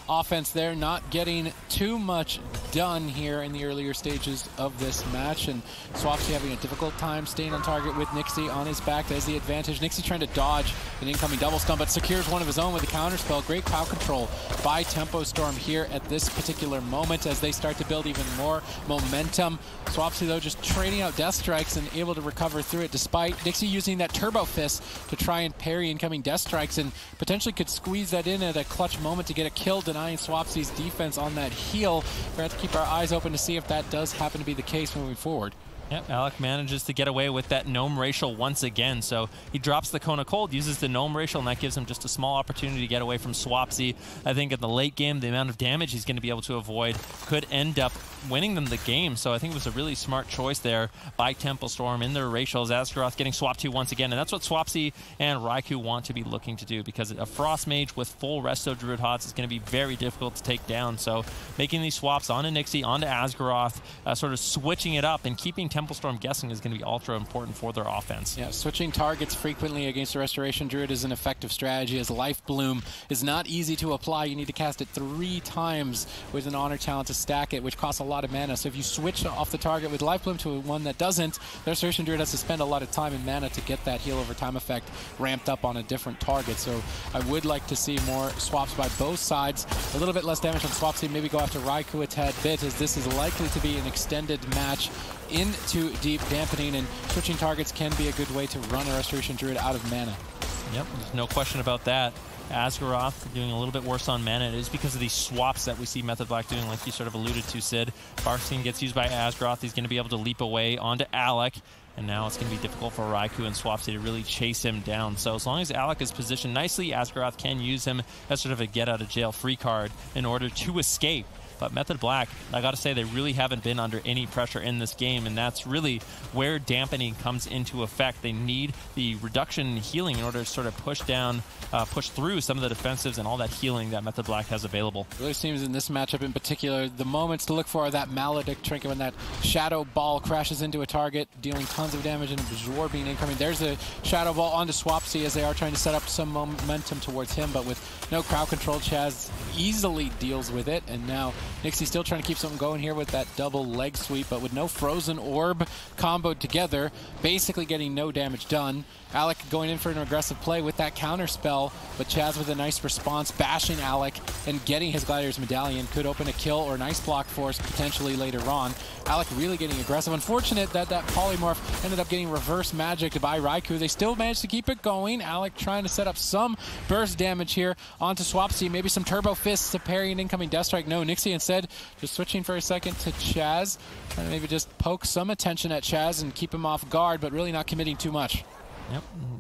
offense there, not getting too much done here in the earlier stages of this match, and Swapsy having a difficult time staying on target with Nixie on his back. There's the advantage. Nixie trying to dodge an incoming double stun, but secures one of his own with a counterspell. Great crowd control by Tempo Storm here at this particular moment as they start to build even more momentum. Swapsy, though, just trading out death strikes and able to recover through it, despite Nixie using that turbo fist to try and parry incoming death strikes, and potentially could squeeze that in at a clutch moment to get a kill, denying Swapsy's defense on that heal. We have to keep our eyes open to see if that does happen to be the case moving forward. Yep, Alec manages to get away with that Gnome Racial once again. So he drops the Cone of Cold, uses the Gnome Racial, and that gives him just a small opportunity to get away from Swapsy. I think in the late game, the amount of damage he's going to be able to avoid could end up winning them the game. So I think it was a really smart choice there by Tempo Storm in their Racials. Asgaroth getting swapped to once again, and that's what Swapsy and Raikou want to be looking to do, because a Frost Mage with full Resto Druid Hots is going to be very difficult to take down. So making these swaps onto Nixie, onto Asgaroth, uh, sort of switching it up and keeping Tempo Storm guessing is going to be ultra important for their offense. Yeah, switching targets frequently against a Restoration Druid is an effective strategy, as Life Bloom is not easy to apply. You need to cast it three times with an Honor Talent to stack it, which costs a lot of mana. So if you switch off the target with Life Bloom to one that doesn't, the Restoration Druid has to spend a lot of time and mana to get that heal over time effect ramped up on a different target. So I would like to see more swaps by both sides. A little bit less damage on Swapsy, maybe go after Raikou a tad bit, as this is likely to be an extended match into deep dampening, and switching targets can be a good way to run a Restoration Druid out of mana. Yep, there's no question about that. Asgaroth doing a little bit worse on mana. It is because of these swaps that we see Method Black doing, like you sort of alluded to, Sid. Barstein gets used by Asgaroth. He's going to be able to leap away onto Alec, and now it's going to be difficult for Raikou and Swapsy to really chase him down. So as long as Alec is positioned nicely, Asgaroth can use him as sort of a get-out-of-jail-free card in order to escape. But Method Black, I got to say, they really haven't been under any pressure in this game, and that's really where dampening comes into effect. They need the reduction in healing in order to sort of push down, uh, push through some of the defensives and all that healing that Method Black has available. It really seems in this matchup in particular, the moments to look for are that Maledict trinket when that Shadow Ball crashes into a target, dealing tons of damage and absorbing incoming. There's a Shadow Ball onto Swapsy as they are trying to set up some momentum towards him, but with no crowd control, Chaz easily deals with it, and now Nixie still trying to keep something going here with that double leg sweep, but with no Frozen Orb comboed together, basically getting no damage done. Alec going in for an aggressive play with that counter spell, but Chaz with a nice response, bashing Alec and getting his Gladiator's Medallion. Could open a kill or a nice block force potentially later on. Alec really getting aggressive. Unfortunate that that Polymorph ended up getting reverse magic by Raikou. They still managed to keep it going. Alec trying to set up some burst damage here onto Swapsy. Maybe some Turbo Fists to parry an incoming Death Strike. No, Nixie instead just switching for a second to Chaz. Trying to maybe just poke some attention at Chaz and keep him off guard, but really not committing too much. Yep,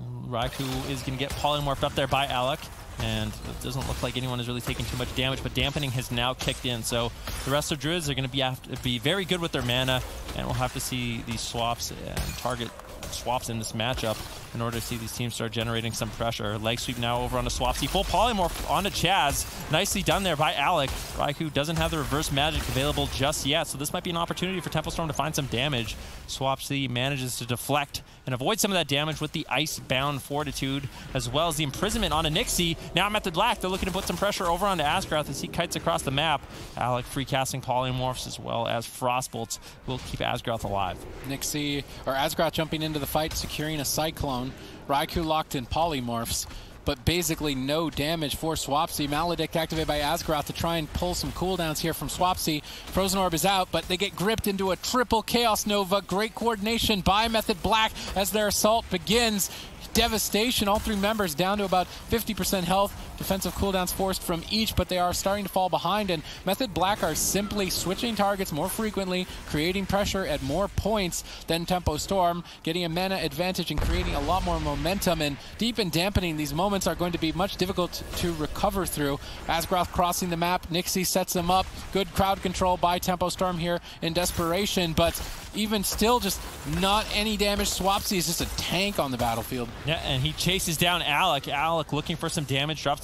Raikou is going to get polymorphed up there by Alec, and it doesn't look like anyone is really taking too much damage, but dampening has now kicked in. So the rest of Druids are going to be, have to be very good with their mana, and we'll have to see these swaps and target swaps in this matchup in order to see these teams start generating some pressure. Leg sweep now over onto Swapsy. Full polymorph onto Chaz. Nicely done there by Alec. Raikou doesn't have the reverse magic available just yet, so this might be an opportunity for Tempo Storm to find some damage. Swapsy manages to deflect and avoid some of that damage with the Ice-bound Fortitude, as well as the imprisonment onto Nixie. Now Method Black, they're looking to put some pressure over onto Asgaroth as he kites across the map. Alec free casting polymorphs as well as Frostbolts will keep Asgaroth alive. Nixie, or Asgaroth jumping into the fight, securing a Cyclone. Raikou locked in polymorphs, but basically no damage for Swapsy. Maledict activated by Asgaroth to try and pull some cooldowns here from Swapsy. Frozen Orb is out, but they get gripped into a triple Chaos Nova. Great coordination by Method Black as their assault begins. Devastation, all three members down to about fifty percent health. Defensive cooldowns forced from each, but they are starting to fall behind, and Method Black are simply switching targets more frequently, creating pressure at more points than Tempo Storm, getting a mana advantage and creating a lot more momentum, and deep and dampening, these moments are going to be much difficult to recover through. Asgaroth crossing the map, Nixie sets them up. Good crowd control by Tempo Storm here in desperation, but even still, just not any damage. Swapsy is just a tank on the battlefield. Yeah, and he chases down Alec. Alec looking for some damage, drops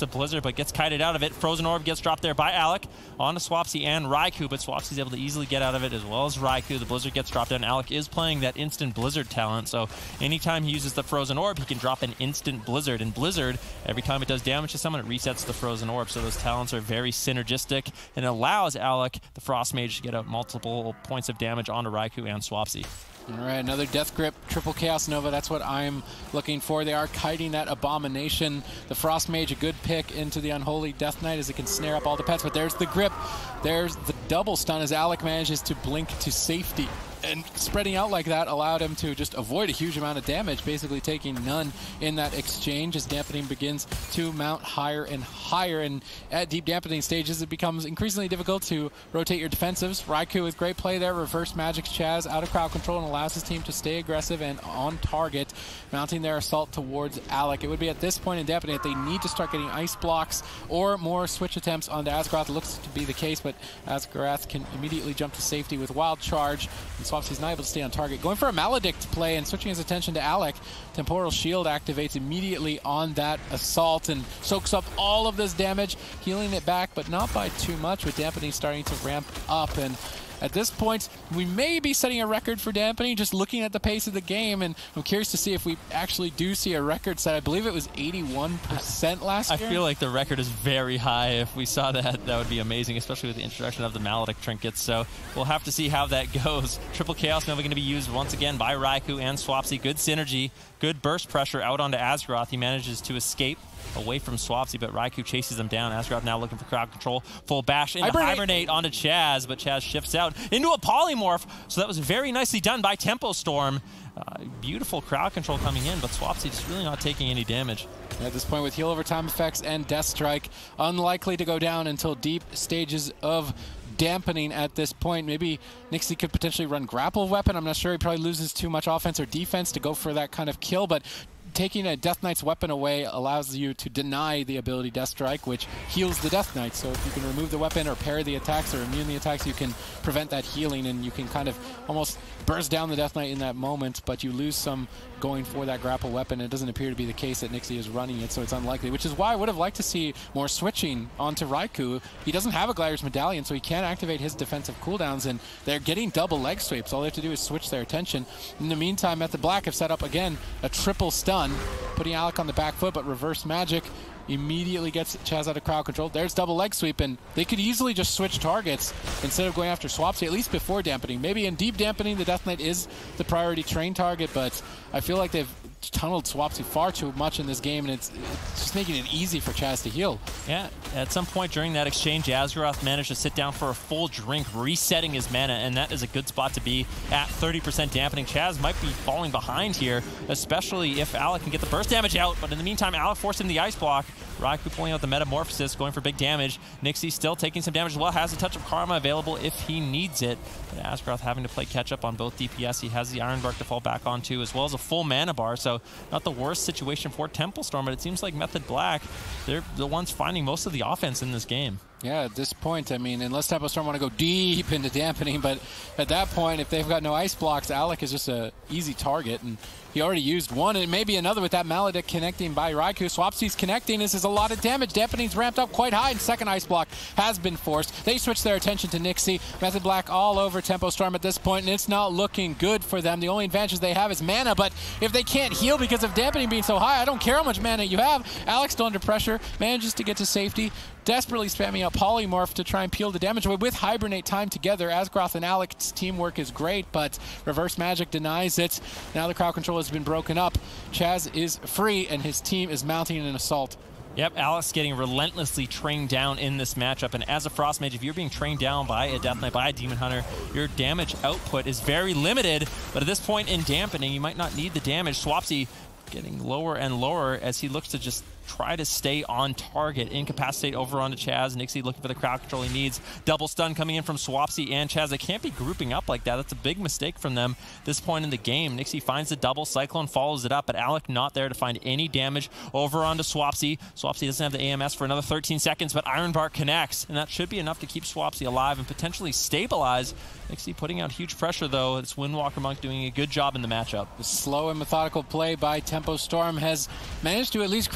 to Blizzard, but gets kited out of it. Frozen Orb gets dropped there by Alec onto Swapsy and Raikou, but Swapsy's able to easily get out of it as well as Raikou. The Blizzard gets dropped down. Alec is playing that instant Blizzard talent, so anytime he uses the Frozen Orb, he can drop an instant Blizzard. And Blizzard, every time it does damage to someone, it resets the Frozen Orb, so those talents are very synergistic and allows Alec, the Frost Mage, to get out multiple points of damage onto Raikou and Swapsy. All right, another Death Grip, triple Chaos Nova. That's what I'm looking for. They are kiting that Abomination. The Frost Mage, a good pick into the Unholy Death Knight as it can snare up all the pets. But there's the grip. There's the double stun as Alec manages to blink to safety. And spreading out like that allowed him to just avoid a huge amount of damage, basically taking none in that exchange as dampening begins to mount higher and higher. And at deep dampening stages, it becomes increasingly difficult to rotate your defensives. Raikou with great play there, reverse magic Chaz out of crowd control and allows his team to stay aggressive and on target, mounting their assault towards Alec. It would be at this point in dampening that they need to start getting ice blocks or more switch attempts onto Asgaroth. It looks to be the case, but Asgaroth can immediately jump to safety with Wild Charge. And Swapsy's not able to stay on target. Going for a Maledict play and switching his attention to Alec. Temporal Shield activates immediately on that assault and soaks up all of this damage, healing it back, but not by too much, with dampening starting to ramp up. And at this point, we may be setting a record for dampening just looking at the pace of the game, and I'm curious to see if we actually do see a record set. I believe it was eighty-one percent last I year. I feel like the record is very high. If we saw that, that would be amazing, especially with the introduction of the Maledict trinkets. So we'll have to see how that goes. Triple Chaos Nova going to be used once again by Raikou and Swapsy. Good synergy, good burst pressure out onto Asgaroth. He manages to escape away from Swapsy, but Raikou chases him down. Asgaroth now looking for crowd control. Full bash into Hibernate. Hibernate onto Chaz, but Chaz shifts out into a Polymorph. So that was very nicely done by Tempo Storm. Uh, beautiful crowd control coming in, but Swapsy just really not taking any damage. At this point, with heal over time effects and Death Strike, unlikely to go down until deep stages of dampening at this point. Maybe Nixie could potentially run Grapple Weapon. I'm not sure. He probably loses too much offense or defense to go for that kind of kill, but taking a Death Knight's weapon away allows you to deny the ability Death Strike, which heals the Death Knight. So if you can remove the weapon or parry the attacks or immune the attacks, you can prevent that healing, and you can kind of almost burst down the Death Knight in that moment, but you lose some going for that grapple weapon. It doesn't appear to be the case that Nixie is running it, so it's unlikely, which is why I would have liked to see more switching onto Raikou. He doesn't have a Glider's Medallion, so he can't activate his defensive cooldowns, and they're getting double leg sweeps. All they have to do is switch their attention. In the meantime, Method Black have set up, again, a triple stun, putting Alec on the back foot, but reverse magic immediately gets Chaz out of crowd control. There's double leg sweep, and they could easily just switch targets instead of going after Swapsy, at least before dampening. Maybe in deep dampening, the Death Knight is the priority train target, but I feel like they've tunneled Swapsy far too much in this game, and it's, it's just making it easy for Chaz to heal. Yeah, at some point during that exchange, Asgaroth managed to sit down for a full drink, resetting his mana, and that is a good spot to be at thirty percent dampening. Chaz might be falling behind here, especially if Alec can get the burst damage out, but in the meantime, Alec forcing the ice block. Raikou pulling out the Metamorphosis, going for big damage. Nixie still taking some damage as well, has a touch of Karma available if he needs it. But Asgaroth having to play catch up on both D P S. He has the Iron Bark to fall back onto, as well as a full mana bar, so not the worst situation for Temple Storm, but it seems like Method Black, they're the ones finding most of the offense in this game. Yeah, at this point, I mean, unless Tempo Storm want to go deep into dampening, but at that point, if they've got no ice blocks, Alec is just an eased target, and he already used one, and maybe another with that Maledict connecting by Raikou. Swapsy's connecting. This is a lot of damage. Dampening's ramped up quite high, and second ice block has been forced. They switch their attention to Nixie. Method Black all over Tempo Storm at this point, and it's not looking good for them. The only advantage they have is mana, but if they can't heal because of dampening being so high, I don't care how much mana you have. Alex still under pressure, manages to get to safety, desperately spamming out Polymorph to try and peel the damage away with Hibernate time together. Asgaroth and Alec's teamwork is great, but reverse magic denies it. Now the crowd control has been broken up. Chaz is free, and his team is mounting an assault. Yep, Alex getting relentlessly trained down in this matchup, and as a Frost Mage, if you're being trained down by a Death Knight, by a Demon Hunter, your damage output is very limited, but at this point in dampening, you might not need the damage. Swapsy getting lower and lower as he looks to just try to stay on target. Incapacitate over onto Chaz. Nixie looking for the crowd control he needs. Double stun coming in from Swapsy and Chaz. They can't be grouping up like that. That's a big mistake from them this point in the game. Nixie finds the double. Cyclone follows it up, but Alec not there to find any damage over onto Swapsy. Swapsy doesn't have the A M S for another thirteen seconds, but Iron Bark connects, and that should be enough to keep Swapsy alive and potentially stabilize. Nixie putting out huge pressure, though. It's Windwalker Monk doing a good job in the matchup. The slow and methodical play by Tempo Storm has managed to at least create some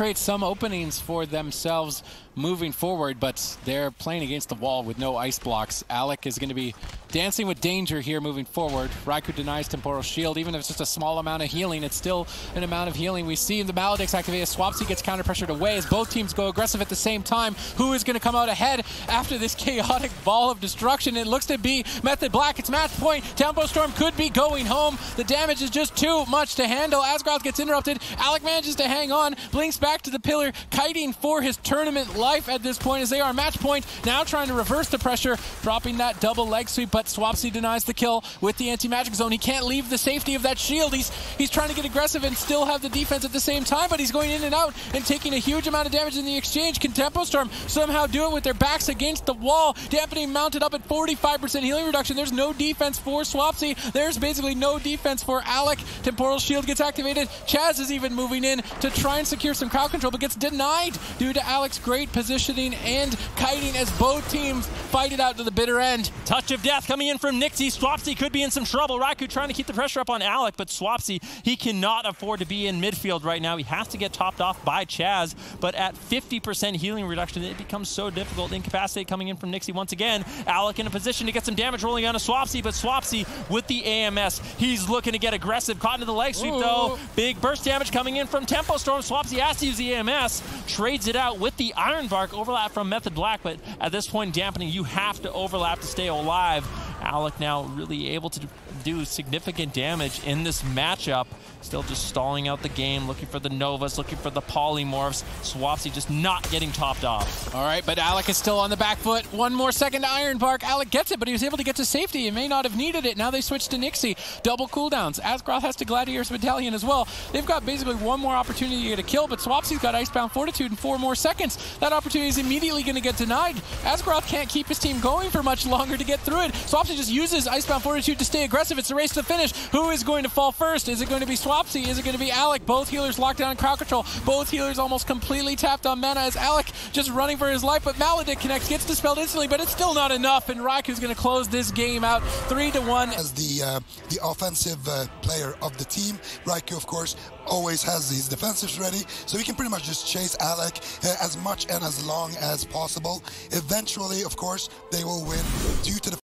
openings for themselves moving forward, but they're playing against the wall with no ice blocks. Alec is going to be dancing with danger here moving forward. Raikou denies Temporal Shield. Even if it's just a small amount of healing, it's still an amount of healing. We see the Maledicts activated. Swapsy gets counter-pressured away as both teams go aggressive at the same time. Who is going to come out ahead after this chaotic ball of destruction? It looks to be Method Black. It's match point. Tempo Storm could be going home. The damage is just too much to handle. Asgroth gets interrupted. Alec manages to hang on. Blinks back to the pillar, kiting for his tournament life at this point as they are match point. Now trying to reverse the pressure, dropping that double leg sweep, but Swapsy denies the kill with the anti-magic zone. He can't leave the safety of that shield. He's he's trying to get aggressive and still have the defense at the same time, but he's going in and out and taking a huge amount of damage in the exchange. Can Tempo Storm somehow do it with their backs against the wall? Dampening mounted up at forty-five percent healing reduction. There's no defense for Swapsy. There's basically no defense for Alec. Temporal Shield gets activated. Chaz is even moving in to try and secure some crowd control, but gets denied due to Alec's great positioning and kiting as both teams fight it out to the bitter end. Touch of death coming in from Nixie. Swapsy could be in some trouble. Raikou trying to keep the pressure up on Alec, but Swapsy, he cannot afford to be in midfield right now. He has to get topped off by Chaz, but at fifty percent healing reduction, it becomes so difficult. Incapacitate coming in from Nixie once again. Alec in a position to get some damage rolling on a Swapsy, but Swapsy with the A M S. He's looking to get aggressive. Caught into the leg sweep, Ooh. though. Big burst damage coming in from Tempo Storm. Swapsy has to use the A M S. Trades it out with the Iron Bark. Overlap from Method Black, but at this point, dampening, you have to overlap to stay alive. Alec now really able to do significant damage in this matchup. Still just stalling out the game, looking for the Novas, looking for the Polymorphs. Swapsy just not getting topped off. All right, but Alec is still on the back foot. One more second to Iron Bark. Alec gets it, but he was able to get to safety. He may not have needed it. Now they switch to Nixie. Double cooldowns. Asgroth has to Gladiator's Battalion as well. They've got basically one more opportunity to get a kill, but Swapsy's got Icebound Fortitude in four more seconds. That opportunity is immediately going to get denied. Asgroth can't keep his team going for much longer to get through it. Swapsy just uses Icebound Fortitude to stay aggressive. It's a race to the finish. Who is going to fall first? Is it going to be Swapsy? Is it going to be Alec? Both healers locked down in crowd control. Both healers almost completely tapped on mana as Alec just running for his life, but Maledict connects, gets dispelled instantly, but it's still not enough, and Raikou's going to close this game out three to one. As the uh, the offensive uh, player of the team, Raikou, of course, always has his defensives ready, so he can pretty much just chase Alec uh, as much and as long as possible. Eventually, of course, they will win due to the